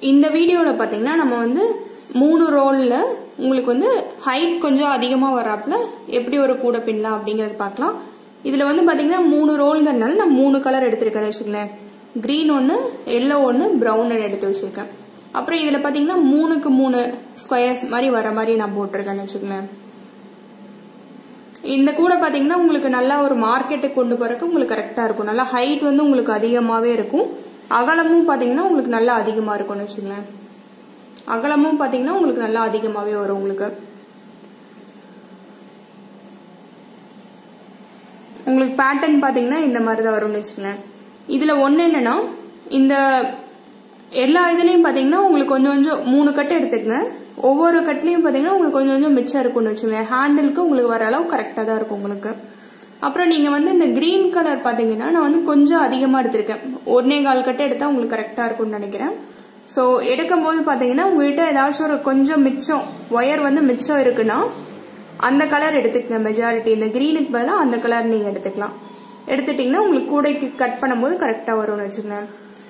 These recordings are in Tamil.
இந்த வீடியோல பாத்தீங்கன்னா நம்ம வந்து 3 ரோல்ல உங்களுக்கு வந்து ஹைட் கொஞ்சம் அதிகமா வராப்ல எப்படி ஒரு கூட பின்னலாம் அப்படிங்கறது பார்க்கலாம். இதுல வந்து பாத்தீங்கன்னா 3 ரோல்ங்கறனால நான் 3 கலர் எடுத்துர்க்கேன் வெச்சுங்களேன். green ஒன்னு, yellow ஒன்னு, brown ஒன்னு எடுத்து வச்சிருக்கேன். அப்புறம் இதுல பாத்தீங்கன்னா 3க்கு 3 ஸ்கொயர்ஸ் மாதிரி வர மாதிரி நான் போட்டுருக்கேன் வெச்சுங்களேன். இந்த கூட பாத்தீங்கன்னா உங்களுக்கு நல்லா ஒரு மார்க்கெட்டுக்கு கொண்டு போறதுக்கு உங்களுக்கு கரெக்டா இருக்கும். நல்லா ஹைட் வந்து உங்களுக்கு அதிகமாவே இருக்கும். அகலமும் பாத்தீங்கன்னா உங்களுக்கு நல்லா அதிகமா இருக்கும்னு வெச்சுங்களேன். அகலமும் பாத்தீங்கன்னா உங்களுக்கு நல்லா அதிகமாவே வரும் உங்களுக்கு. உங்களுக்கு பேட்டர்ன் பாத்தீங்கன்னா இந்த மாதிரி தான் வரும்னு வெச்சுங்களேன். இதுல ஒண்ணு என்னன்னா இந்த எல்லா இதுலயும் பாத்தீங்கன்னா உங்களுக்கு கொஞ்சம் கொஞ்சம் 3 கட்டு எடுத்துக்கங்க. ஒவ்வொரு கட்லயும் பாத்தீங்கன்னா உங்களுக்கு கொஞ்சம் கொஞ்சம் மிச்சம் இருக்கும்னு வச்சுக்கோங்க. ஹேண்டிலுக்கு உங்களுக்கு வர அளவு கரெக்டா தான் இருக்கும் உங்களுக்கு. அப்புறம் நீங்க வந்து இந்த கிரீன் கலர் பாத்தீங்கன்னா நான் வந்து கொஞ்சம் அதிகமா எடுத்திருக்கேன். 1.25 கட்டு எடுத்தா உங்களுக்கு கரெக்டா இருக்கும்னு நினைக்கிறேன். சோ எடுக்கும் போது பாத்தீங்கன்னா உங்ககிட்ட ஏதாச்சும் ஒரு கொஞ்சம் மிச்சம் ஒயர் வந்து மிச்சம் இருக்குன்னா அந்த கலர் எடுத்துக்கங்க. மெஜாரிட்டி இந்த கிரீனுக்கு பதிலா அந்த கலர் நீங்க எடுத்துக்கலாம். எடுத்துட்டீங்கன்னா உங்களுக்கு கூடைக்கு கட் பண்ணும்போது கரெக்டா வரும்னு வச்சுக்கோங்க.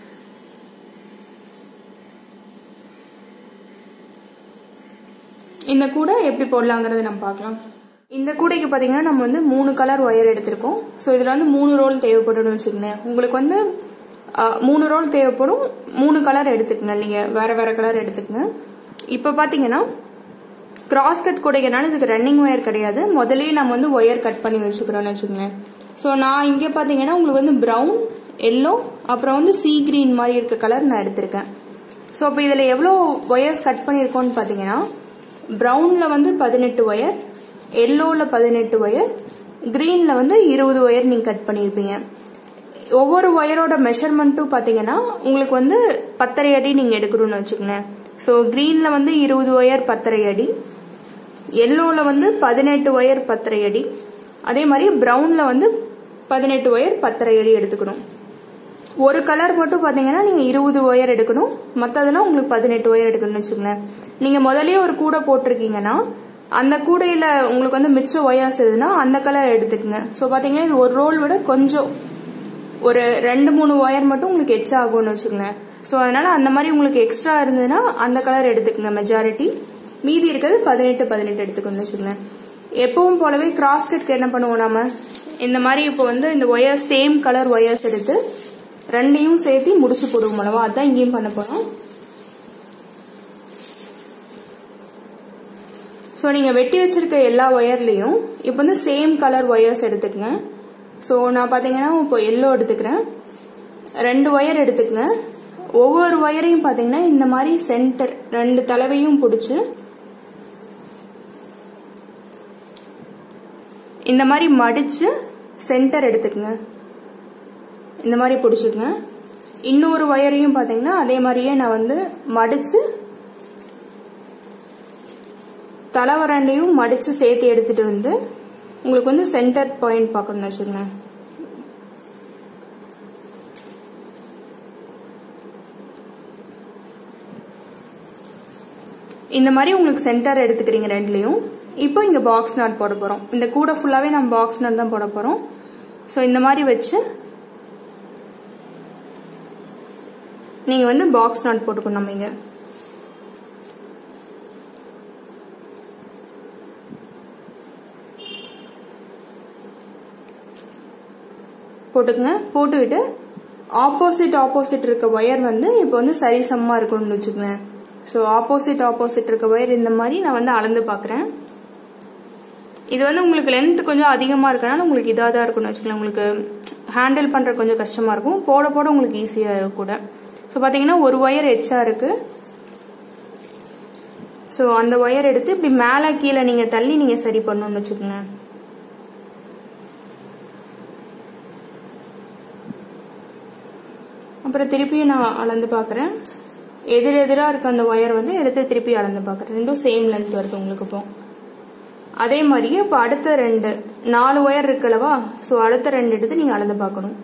இந்த கூடை எப்படி போடலாங்கிறத நம்ம பார்க்கலாம். இந்த கூடைக்கு பாத்தீங்கன்னா நம்ம வந்து 3 கலர் ஒயர் எடுத்திருக்கோம். சோ இதுல வந்து 3 ரோல் தேவைப்படும் வச்சுக்கோங்களேன். உங்களுக்கு வந்து 3 ரோல் தேவைப்படும். 3 கலர் எடுத்துக்கங்க. நீங்க வேற வேற கலர் எடுத்துக்கங்க. இப்ப பாத்தீங்கன்னா கிராஸ் கட் கூடைகனால இதுக்கு ரன்னிங் ஒயர் கிடையாது. முதல்லயே நம்ம வந்து ஒயர் கட் பண்ணி வச்சுக்கிறோம்னு வச்சுக்கோங்களேன். சோ நான் இங்க பாத்தீங்கன்னா உங்களுக்கு வந்து பிரவுன், எல்லோ, அப்புறம் வந்து சீ கிரீன் மாதிரி இருக்க கலர் நான் எடுத்திருக்கேன். சோ அப்ப இதுல எவ்வளவு ஒயர்ஸ் கட் பண்ணிருக்கோம்னு பாத்தீங்கன்னா பிரவுன்ல வந்து 18 ஒயர், எல்லோல 18 ஒயர், கிரீன்ல வந்து 20 ஒயர் நீங்க கட் பண்ணிருப்பீங்க. ஒவ்வொரு ஒயரோட மெஷர்மெண்ட்டும் பாத்தீங்கன்னா உங்களுக்கு வந்து 10.5 அடி நீங்க எடுக்கணும்னு வச்சுக்கோங்களேன். சோ கிரீன்ல வந்து 20 ஒயர் 10.5 அடி, எல்லோல வந்து 18 ஒயர் 10.5 அடி, அதே மாதிரி பிரவுன்ல வந்து 18 ஒயர் 10.5 அடி எடுத்துக்கணும். ஒரு கலர் மட்டும் பாத்தீங்கன்னா நீங்க 20 ஒயர் எடுக்கணும். மத்ததெல்லாம் உங்களுக்கு 18 ஒயர் எடுக்கணும்னு வச்சுக்கோங்களேன். நீங்க முதல்லயே ஒரு கூடை போட்டிருக்கீங்கன்னா அந்த கூடையில உங்களுக்கு வந்து மிச்ச ஒயர்ஸ் எதுனா அந்த கலர் எடுத்துக்கங்க. சோ பாத்தீங்கன்னா இது ஒரு ரோல் விட கொஞ்சம் ஒரு 2-3 ஒயர் மட்டும் உங்களுக்கு எக்ஸ்ட்ரா ஆகும்னு வச்சுக்கோங்களேன். சோ அதனால அந்த மாதிரி உங்களுக்கு எக்ஸ்ட்ரா இருந்ததுன்னா அந்த கலர் எடுத்துக்கங்க மெஜாரிட்டி. மீதி இருக்கிறது 18 எடுத்துக்கணும்னு வச்சுக்கோங்களேன். எப்பவும் போலவே கிராஸ் கட்க்கு என்ன பண்ணுவோம் நாம இந்த மாதிரி இப்போ வந்து இந்த ஒயர் சேம் கலர் ஒயர்ஸ் எடுத்து ரெண்டையும் சேர்த்து முடிச்சு போடுவோம் அல்லவா. அதான் இங்கேயும் பண்ண போறோம். சோ நீங்க வெட்டி வச்சிருக்க எல்லா ஒயர்லயும் இப்போ வந்து சேம் கலர் ஒயர்ஸ் எடுத்துக்கங்க. சோ நான் பாத்தீங்கன்னா இப்போ எல்லோ எடுத்துக்கிறேன். 2 ஒயர் எடுத்துக்கங்க. ஒவ்வொரு ஒயரையும் பாத்தீங்கன்னா இந்த மாதிரி சென்டர் 2 தலைவையும் பிடிச்சு இந்த மாதிரி மடிச்சு சென்டர் எடுத்துக்கங்க. இந்த மாதிரி பிடிச்சுக்கங்க. இன்னொரு ஒயரையும் பாத்தீங்கன்னா அதே மாதிரியே நான் வந்து மடிச்சு தலைவரண்டையும் மடிச்சு சேர்த்து எடுத்துட்டு வந்து உங்களுக்கு வந்து சென்டர் பாயிண்ட் பார்க்கணும்னு வச்சுக்கோங்க. இந்த மாதிரி உங்களுக்கு சென்டர் எடுத்துக்கிறீங்க ரெண்டுலயும். இப்போ இங்க பாக்ஸ் நாட் போட போறோம். இந்த கூட ஃபுல்லாவே நம்ம பாக்ஸ் நாட் தான் போட போறோம். சோ இந்த மாதிரி வச்சு நீங்க வந்து பாக்ஸ் நாட் போட்டுக்கணும். நம்ம இங்க போட்டுக்கங்க. போட்டுக்கிட்டு ஆப்போசிட் இருக்க ஒயர் வந்து இப்போ வந்து சரிசமமா இருக்கணும்னு வச்சுக்கோங்க. ஸோ ஆப்போசிட் இருக்க ஒயர் இந்த மாதிரி நான் வந்து அளந்து பாக்குறேன். இது வந்து உங்களுக்கு லென்த் கொஞ்சம் அதிகமா இருக்கனால உங்களுக்கு இதாக தான் இருக்கும்னு வச்சுக்கலாம். உங்களுக்கு ஹேண்டில் பண்ற கொஞ்சம் கஷ்டமா இருக்கும். போட போட உங்களுக்கு ஈஸியா இருக்கும் கூட. ஸோ பாத்தீங்கன்னா ஒரு ஒயர் எச்சா இருக்கு. ஸோ அந்த ஒயர் எடுத்து இப்படி மேல கீழே நீங்க தள்ளி நீங்க சரி பண்ணணும்னு வச்சுக்கோங்க. அப்புறம் திருப்பியும் நான் அளந்து பாக்குறேன். எதிரெதிரா இருக்க அந்த ஒயர் வந்து எடுத்து திருப்பி அளந்து பாக்குறேன். ரெண்டும் சேம் லென்த் வருது உங்களுக்கு. இப்போ அதே மாதிரியே இப்போ அடுத்த 4 ஒயர் இருக்குல்லவா. ஸோ அடுத்த 2 எடுத்து நீங்க அளந்து பார்க்கணும்.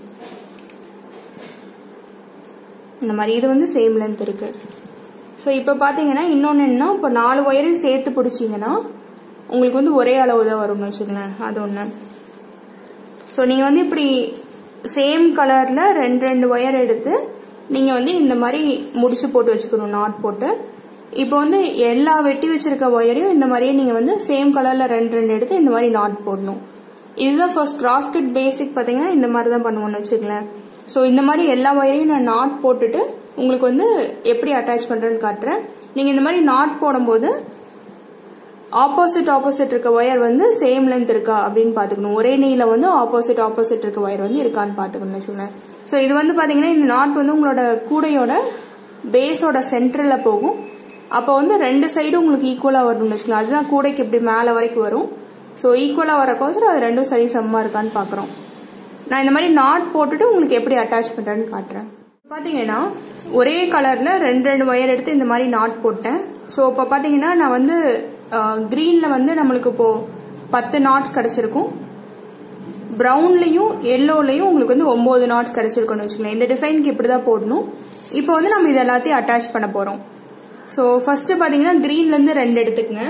இந்த மாதிரி இது வந்து சேம் லென்த் இருக்கு. ஸோ இப்போ பாத்தீங்கன்னா இன்னொன்னு என்னன்னா இப்போ 4 ஒயரையும் சேர்த்து பிடிச்சிங்கன்னா உங்களுக்கு வந்து ஒரே அளவு தான் வரும்னு வச்சுக்கோங்களேன். அது ஒண்ணு. ஸோ நீங்க வந்து இப்படி சேம் கலர்ல 2 ஒயர் எடுத்து நீங்கள் வந்து இந்த மாதிரி முடிச்சு போட்டு வச்சுக்கணும் நாட் போட்டு. இப்போ வந்து எல்லா வெட்டி வச்சிருக்க ஒயரையும் இந்த மாதிரியே நீங்கள் வந்து சேம் கலரில் ரெண்டு எடுத்து இந்த மாதிரி நாட் போடணும். இதுதான் ஃபர்ஸ்ட் கிராஸ்கட் பேசிக் பார்த்தீங்கன்னா இந்த மாதிரி தான் பண்ணுவோம்னு வச்சுக்கலேன். ஸோ இந்த மாதிரி எல்லா ஒயரையும் நான் நாட் போட்டுட்டு உங்களுக்கு வந்து எப்படி அட்டாச் பண்ணுறேன்னு காட்டுறேன். நீங்கள் இந்த மாதிரி நாட் போடும்போது ஆப்போசிட் இருக்க ஒயர் வந்து சேம் லென்த் இருக்கா அப்படின்னு பார்த்துக்கணும். ஒரே நீளம் வந்து ஆப்போசிட் இருக்க ஒயர் வந்து இருக்கான்னு பார்த்துக்கணும்னு வச்சுக்கோங்களேன். ஸோ இது வந்து பார்த்தீங்கன்னா இந்த நாட் வந்து உங்களோட கூடையோட பேஸோட சென்டரில் போகும். அப்போ வந்து ரெண்டு சைடும் உங்களுக்கு ஈக்குவலாக வரணும்னு வச்சுக்கலாம். அதுதான் கூடைக்கு இப்படி மேலே வரைக்கும் வரும். ஸோ ஈக்குவலாக வரக்கோசரம் அது ரெண்டும் சரி சமமாக இருக்கான்னு பார்க்குறோம். நான் இந்த மாதிரி நாட் போட்டுட்டு உங்களுக்கு எப்படி அட்டாச் பண்ணுறேன்னு காட்டுறேன். பார்த்தீங்கன்னா ஒரே கலரில் ரெண்டு ஒயர் எடுத்து இந்த மாதிரி நாட் போட்டேன். ஸோ இப்போ பார்த்தீங்கன்னா நான் வந்து க்ரீனில் வந்து நம்மளுக்கு இப்போ 10 நாட்ஸ் கிடச்சிருக்கும். ப்ரௌன்லையும் எல்லோலையும் உங்களுக்கு வந்து 9 நாட்ஸ் கிடச்சிருக்குன்னு வச்சுக்கோங்க. இந்த டிசைனுக்கு இப்படி தான் போடணும். இப்போ வந்து நம்ம இது எல்லாத்தையும் அட்டாச் பண்ண போகிறோம். ஸோ ஃபர்ஸ்ட் பார்த்தீங்கன்னா க்ரீன்லேருந்து 2 எடுத்துக்கங்க.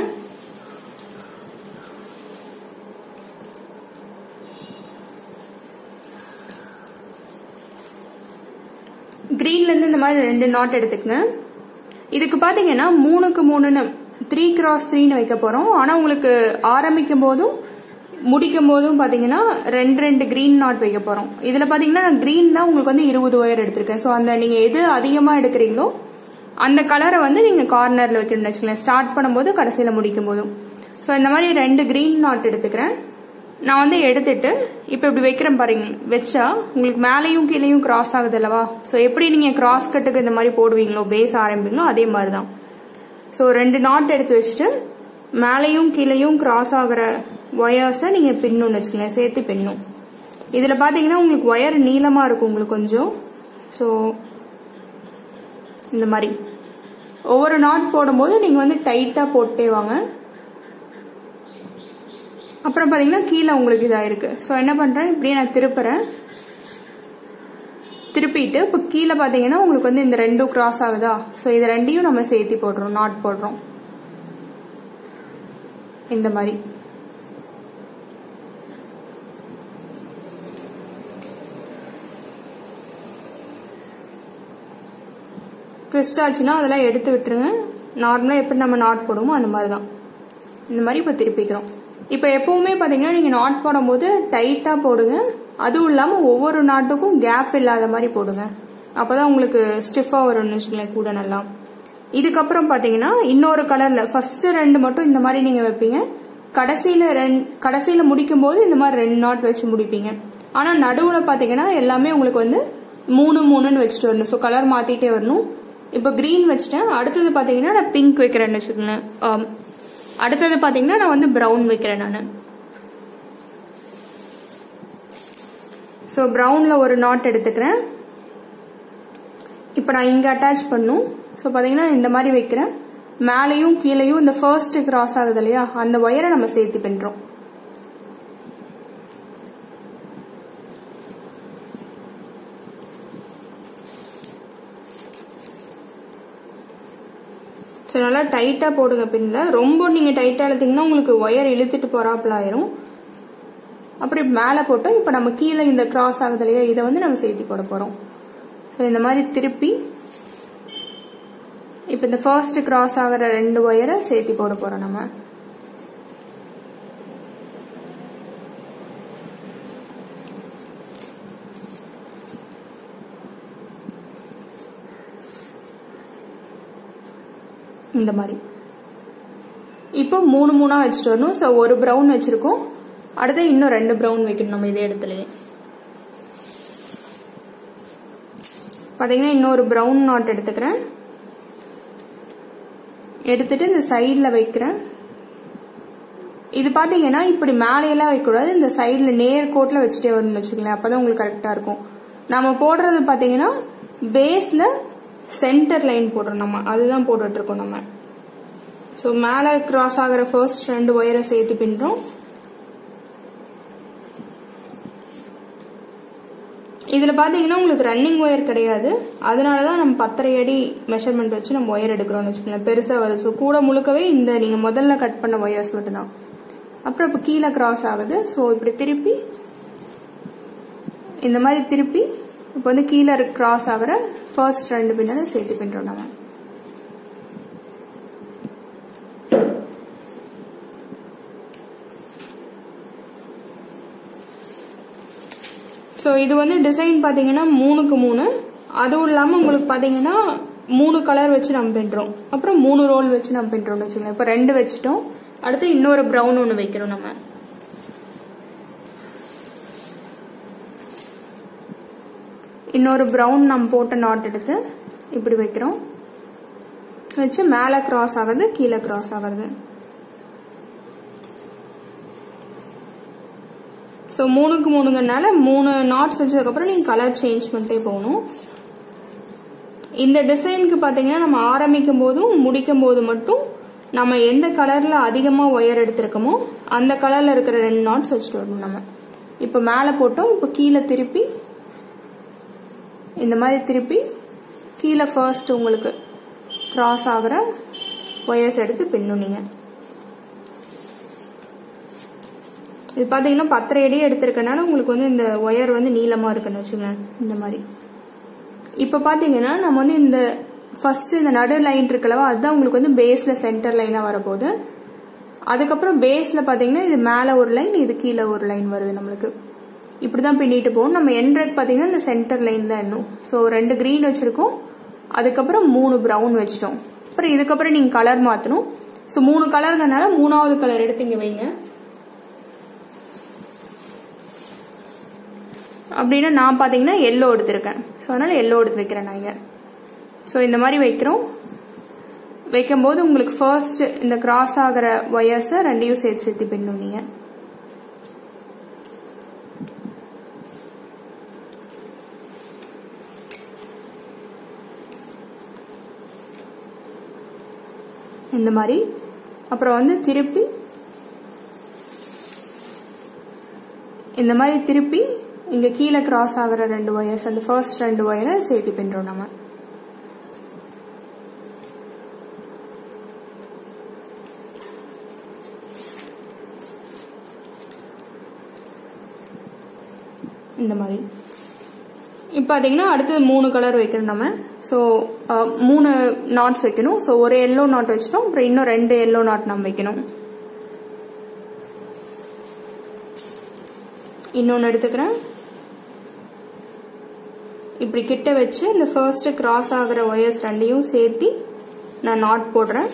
கிரீன்லேருந்து இந்த மாதிரி 2 நாட் எடுத்துக்கங்க. இதுக்கு பார்த்தீங்கன்னா 3க்கு 3ன்னு 3x3ன்னு வைக்க போகிறோம். ஆனால் உங்களுக்கு ஆரம்பிக்கும் போதும் முடிக்கும் போதும் பார்த்தீங்கன்னா 2 கிரீன் நாட் வைக்க போகிறோம். இதில் பார்த்தீங்கன்னா நான் கிரீன் தான் உங்களுக்கு வந்து 20 ஒயர் எடுத்திருக்கேன். ஸோ அந்த நீங்கள் எது அதிகமாக எடுக்கிறீங்களோ அந்த கலரை வந்து நீங்கள் கார்னரில் வைக்கணும்னு வச்சுக்கலாம். ஸ்டார்ட் பண்ணும்போது கடைசியில் முடிக்கும் போதும். ஸோ இந்த மாதிரி 2 கிரீன் நாட் எடுத்துக்கிறேன். நான் வந்து எடுத்துட்டு இப்போ இப்படி வைக்கிறேன் பாருங்க. வச்சா உங்களுக்கு மேலேயும் கீழேயும் கிராஸ் ஆகுது அல்லவா. ஸோ எப்படி நீங்கள் கிராஸ் கட்டுக்கு இந்த மாதிரி போடுவீங்களோ பேஸ் ஆரம்பிங்களோ அதே மாதிரி தான். ஸோ 2 நாட் எடுத்து வச்சுட்டு மேலேயும் கீழேயும் கிராஸ் ஆகிற ஒயர்ஸை நீங்கள் பின்னணும்னு வச்சுக்கோங்க. சேர்த்து பின்னும். இதில் பார்த்தீங்கன்னா உங்களுக்கு ஒயர் நீளமாக இருக்கும் உங்களுக்கு கொஞ்சம். ஸோ இந்த மாதிரி ஒவ்வொரு நாட் போடும்போது நீங்கள் வந்து டைட்டாக போட்டே வாங்க. அப்புறம் பார்த்தீங்கன்னா கீழே உங்களுக்கு இதாக இருக்கு. ஸோ என்ன பண்ணுறேன், இப்படியே நான் திருப்புறேன். திருப்பிட்டு இப்போ கீழே பார்த்தீங்கன்னா உங்களுக்கு வந்து இந்த 2 கிராஸ் ஆகுதா. ஸோ இது 2ஐயும் நம்ம சேர்த்து போடுறோம், நாட் போடுறோம் இந்த மாதிரி. ட்விஸ்ட் ஆச்சுன்னா அதெல்லாம் எடுத்து விட்டுருங்க. நார்மலாக எப்படி நம்ம நாட் போடுவோமோ அந்த மாதிரி தான். இந்த மாதிரி இப்போ திருப்பிக்கிறோம். இப்போ எப்பவுமே பார்த்தீங்கன்னா நீங்கள் நாட் போடும்போது டைட்டாக போடுங்க. அதுவும் இல்லாமல் ஒவ்வொரு நாட்டுக்கும் கேப் இல்லாத மாதிரி போடுங்க. அப்போ தான் உங்களுக்கு ஸ்டிஃபாக வரும்னு வச்சுக்கலேன் கூட நல்லா. இதுக்கப்புறம் பார்த்தீங்கன்னா இன்னொரு கலரில் ஃபர்ஸ்ட்டு 2 மட்டும் இந்த மாதிரி நீங்கள் வைப்பீங்க. கடைசியில் முடிக்கும் போது இந்த மாதிரி 2 நாட் வச்சு முடிப்பீங்க. ஆனால் நடுவில் பார்த்தீங்கன்னா எல்லாமே உங்களுக்கு வந்து 3 வச்சுட்டு வரணும். ஸோ கலர் மாற்றிட்டே வரணும். இப்போ க்ரீன் வச்சுட்டேன். அடுத்தது பார்த்தீங்கன்னா நான் பிங்க் வைக்கிறேன்னு வச்சுக்கோங்களேன். அடுத்தது பார்த்தீங்கன்னா நான் வந்து ப்ரௌன் வைக்கிறேன் நான். ஸோ ப்ரௌனில் ஒரு நாட் எடுத்துக்கிறேன். இப்போ நான் இங்கே அட்டாச் பண்ணும். ஸோ பார்த்தீங்கன்னா இந்த மாதிரி வைக்கிறேன். மேலேயும் கீழேயும் இந்த ஃபர்ஸ்ட் கிராஸ் ஆகுது இல்லையா, அந்த ஒயரை நம்ம சேர்த்து பின்றோம். ஸோ நல்லா டைட்டாக போடுங்க பின்னில். ரொம்ப நீங்கள் டைட்டாக இழுத்தீங்கன்னா உங்களுக்கு ஒயர் இழுத்துட்டு போகிறாப்புல ஆயிரும். அப்படி மேலே போட்டோம். இப்போ நம்ம கீழே இந்த கிராஸ் ஆகுது இல்லையா, இதை வந்து நம்ம சேர்த்து போட போகிறோம். ஸோ இந்த மாதிரி திருப்பி இப்போ இந்த ஃபர்ஸ்ட் கிராஸ் ஆகிற 2 ஒயரை சேர்த்து போட போகிறோம் நம்ம. இந்த மாதிரி இப்போ 3 வச்சுட்டு வரணும். ஸோ ஒரு ப்ரௌன் வச்சிருக்கோம். அடுத்து இன்னும் 2 ப்ரௌன் வைக்கணும் நம்ம இதே இடத்துலயே. பார்த்தீங்கன்னா இன்னொரு ப்ரௌன் நாட் எடுத்துக்கிறேன். எடுத்துட்டு இந்த சைடில் வைக்கிறேன். இது பார்த்தீங்கன்னா இப்படி மேலையெல்லாம் வைக்கக்கூடாது. இந்த சைடில் நேர் கோட்டில் வச்சுட்டே வரணும்னு வச்சுக்கோங்களேன். அப்போ தான் உங்களுக்கு கரெக்டாக இருக்கும். நம்ம போடுறது பார்த்தீங்கன்னா பேஸில் சென்டர் லைன் போடுறோம் நம்ம, அதுதான் போட்டுட்டு இருக்கோம் நம்ம. ஸோ மேலே கிராஸ் ஆகிற ஃபர்ஸ்ட் 2 ஒயரை சேர்த்து பின்றோம். இதில் பார்த்தீங்கன்னா உங்களுக்கு ரன்னிங் ஒயர் கிடையாது. அதனால தான் நம்ம 10.5 அடி மெஷர்மெண்ட் வச்சு நம்ம ஒயர் எடுக்கிறோம்னு வச்சுக்கோங்களேன். பெருசாக வருது. ஸோ கூட முழுக்கவே இந்த நீங்கள் முதல்ல கட் பண்ண ஒயர்ஸ் மட்டும்தான். அப்புறம் இப்போ கீழே கிராஸ் ஆகுது. ஸோ இப்படி திருப்பி இந்த மாதிரி திருப்பி இப்போ வந்து கீழே கிராஸ் ஆகிற ஃபர்ஸ்ட் 2 பின்னலை சேர்த்து பின்றோம் நம்ம. ஸோ இது வந்து டிசைன் பார்த்தீங்கன்னா 3க்கு 3. அதுவும் இல்லாமல் உங்களுக்கு பார்த்தீங்கன்னா 3 கலர் வச்சு நம்ம பின்றோம். அப்புறம் 3 ரோல் வச்சு நம்ம பின்றோம்னு வச்சுக்கோங்க. இப்போ 2 வச்சுட்டோம். அடுத்து இன்னொரு ப்ரௌன் ஒன்று வைக்கிறோம் நம்ம. இன்னொரு ப்ரௌன் நம்ம போட்ட நாட் எடுத்து இப்படி வைக்கிறோம். வச்சு மேலே கிராஸ் ஆகிறது, கீழே கிராஸ் ஆகிறது. ஸோ 3க்கு 3ங்கனால 3 நாட்ஸ் வச்சதுக்கப்புறம் நீங்கள் கலர் சேஞ்ச் பண்ணிட்டே போகணும். இந்த டிசைனுக்கு பார்த்தீங்கன்னா நம்ம ஆரம்பிக்கும் போதும் முடிக்கும் போது மட்டும் நம்ம எந்த கலரில் அதிகமாக ஒயர் எடுத்திருக்கோமோ அந்த கலரில் இருக்கிற 2 நாட்ஸ் வச்சுட்டு வரணும் நம்ம. இப்போ மேலே போட்டோம். இப்போ கீழே திருப்பி இந்த மாதிரி திருப்பி கீழே ஃபர்ஸ்ட் உங்களுக்கு கிராஸ் ஆகிற ஒயர்ஸ் எடுத்து பின்னும் நீங்கள். இது பார்த்தீங்கன்னா 10 அடி எடுத்திருக்கனால உங்களுக்கு வந்து இந்த ஒயர் வந்து நீளமாக இருக்குன்னு வச்சுக்கோங்க. இந்த மாதிரி இப்போ பார்த்தீங்கன்னா நம்ம வந்து இந்த ஃபர்ஸ்ட் இந்த நடு லைன் இருக்கலவா, அதுதான் உங்களுக்கு வந்து பேஸில் சென்டர் லைனாக வரப்போகுது. அதுக்கப்புறம் பேஸில் பார்த்தீங்கன்னா இது மேலே ஒரு லைன், இது கீழே ஒரு லைன் வருது நம்மளுக்கு. இப்படி தான் பின்னிட்டு போகும். நம்ம எண்ட்ரெட் பார்த்தீங்கன்னா இந்த சென்டர் லைன் தான் எண்ணும். ஸோ 2 க்ரீன் வச்சுருக்கோம். அதுக்கப்புறம் 3 ப்ரௌன் வச்சிட்டோம். அப்புறம் இதுக்கப்புறம் நீங்கள் கலர் மாற்றணும். ஸோ 3 கலருங்கனால 3வது கலர் எடுத்து இங்கே வைங்க. அப்படின்னா நான் பார்த்தீங்கன்னா எல்லோ எடுத்திருக்கேன். ஸோ அதனால் எல்லோ எடுத்து வைக்கிறேன் நான் இங்கே. ஸோ இந்த மாதிரி வைக்கிறோம். வைக்கும்போது உங்களுக்கு ஃபர்ஸ்ட் இந்த கிராஸ் ஆகிற ஒயர்ஸை 2யும் சேர்த்து பின்னும் நீங்கள். இந்த மாதிரி அப்புறம் வந்து திருப்பி இந்த மாதிரி திருப்பி இங்க கீழே கிராஸ் ஆகிற 2 ஒயர்ஸ், அந்த ஃபர்ஸ்ட் 2 ஒயரை சேர்த்து பின்றோம் நம்ம. இந்த மாதிரி இப்போ பார்த்தீங்கன்னா அடுத்தது 3 கலர் வைக்கணும் நம்ம. ஸோ 3 நாட்ஸ் வைக்கணும். ஸோ ஒரு எல்லோ நாட் வச்சிட்டோம். அப்புறம் இன்னும் 2 எல்லோ நாட் நம்ம வைக்கணும். இன்னொன்று எடுத்துக்கிறேன். இப்படி கிட்ட வச்சு இந்த ஃபர்ஸ்ட் கிராஸ் ஆகிற ஒயர்ஸ் 2யும் சேர்த்து நான் நாட் போடுறேன்.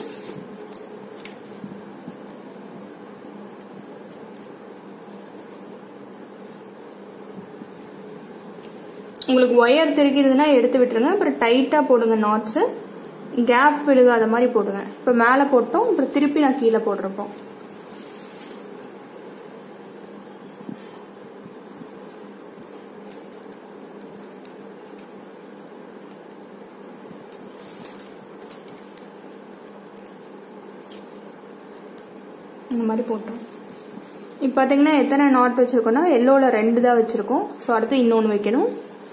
உங்களுக்கு ஒயர் தெரிக்கிறதுனா எடுத்து விட்டுருங்க. அப்புறம் டைட்டா போடுங்க நாட்ஸ். கேப் விழுகாத மாதிரி போடுங்க. இப்போ மேலே போட்டோம். அப்புறம் திருப்பி நான் கீழே போடுறப்போ இந்த மாதிரி போட்டோம். இப்போ பார்த்தீங்கன்னா எத்தனை நாட் வச்சிருக்கோம்னா எல்லோவில் 2 தான் வச்சிருக்கோம். ஸோ அடுத்து இன்னொன்று வைக்கணும்.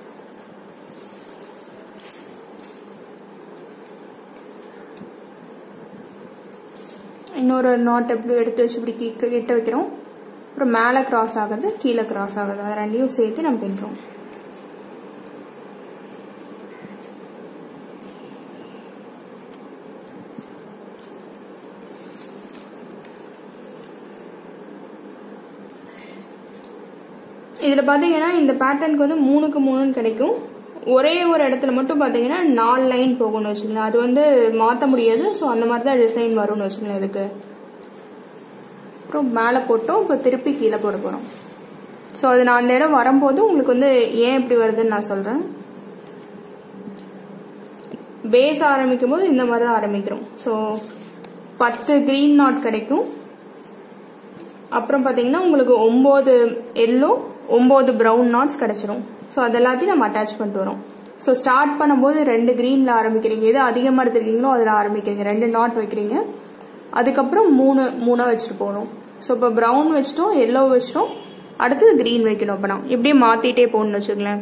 இன்னொரு நாட் எப்படி எடுத்து வச்சு இப்படி கிட்ட வைக்கிறோம். அப்புறம் மேலே கிராஸ் ஆகுது, கீழே கிராஸ் ஆகுது, அது 2யும் சேர்த்து நம்ம பின்றோம். இதில் பார்த்தீங்கன்னா இந்த பேட்டர்னுக்கு வந்து 3க்கு 3 கிடைக்கும். ஒரே ஒரு இடத்துல மட்டும் பார்த்தீங்கன்னா 4 லைன் போகணும்னு வச்சுக்கலாம். அது வந்து மாற்ற முடியாது. ஸோ அந்த மாதிரி தான் டிசைன் வரும்னு வச்சுக்கலாம் இதுக்கு. அப்புறம் மேலே போட்டோம். இப்போ திருப்பி கீழே போட போகிறோம். ஸோ அது நான் அந்த இடம் வரும்போது உங்களுக்கு வந்து ஏன் இப்படி வருதுன்னு நான் சொல்கிறேன். பேஸ் ஆரம்பிக்கும் போது இந்த மாதிரி தான் ஆரம்பிக்கிறோம். ஸோ 10 க்ரீன் நாட் கிடைக்கும். அப்புறம் பார்த்தீங்கன்னா உங்களுக்கு 9 எல்லோ 9 ப்ரௌன் நாட்ஸ் கிடைச்சிரும். ஸோ அது எல்லாத்தையும் நம்ம அட்டாச் பண்ணிட்டு வரோம். ஸோ ஸ்டார்ட் பண்ணும்போது 2 க்ரீனில் ஆரம்பிக்கிறீங்க. எது அதிகமாக எடுத்துருக்கீங்களோ அதில் ஆரம்பிக்கிறீங்க. 2 நாட் வைக்கிறீங்க. அதுக்கப்புறம் 3 வச்சுட்டு போகணும். ஸோ இப்போ ப்ரௌன் வச்சிட்டோம், எல்லோ வச்சிட்டோம். அடுத்தது க்ரீன் வைக்கணும். அப்போ நான் இப்படியே மாற்றிட்டே போகணும்னு வச்சுக்கலேன்.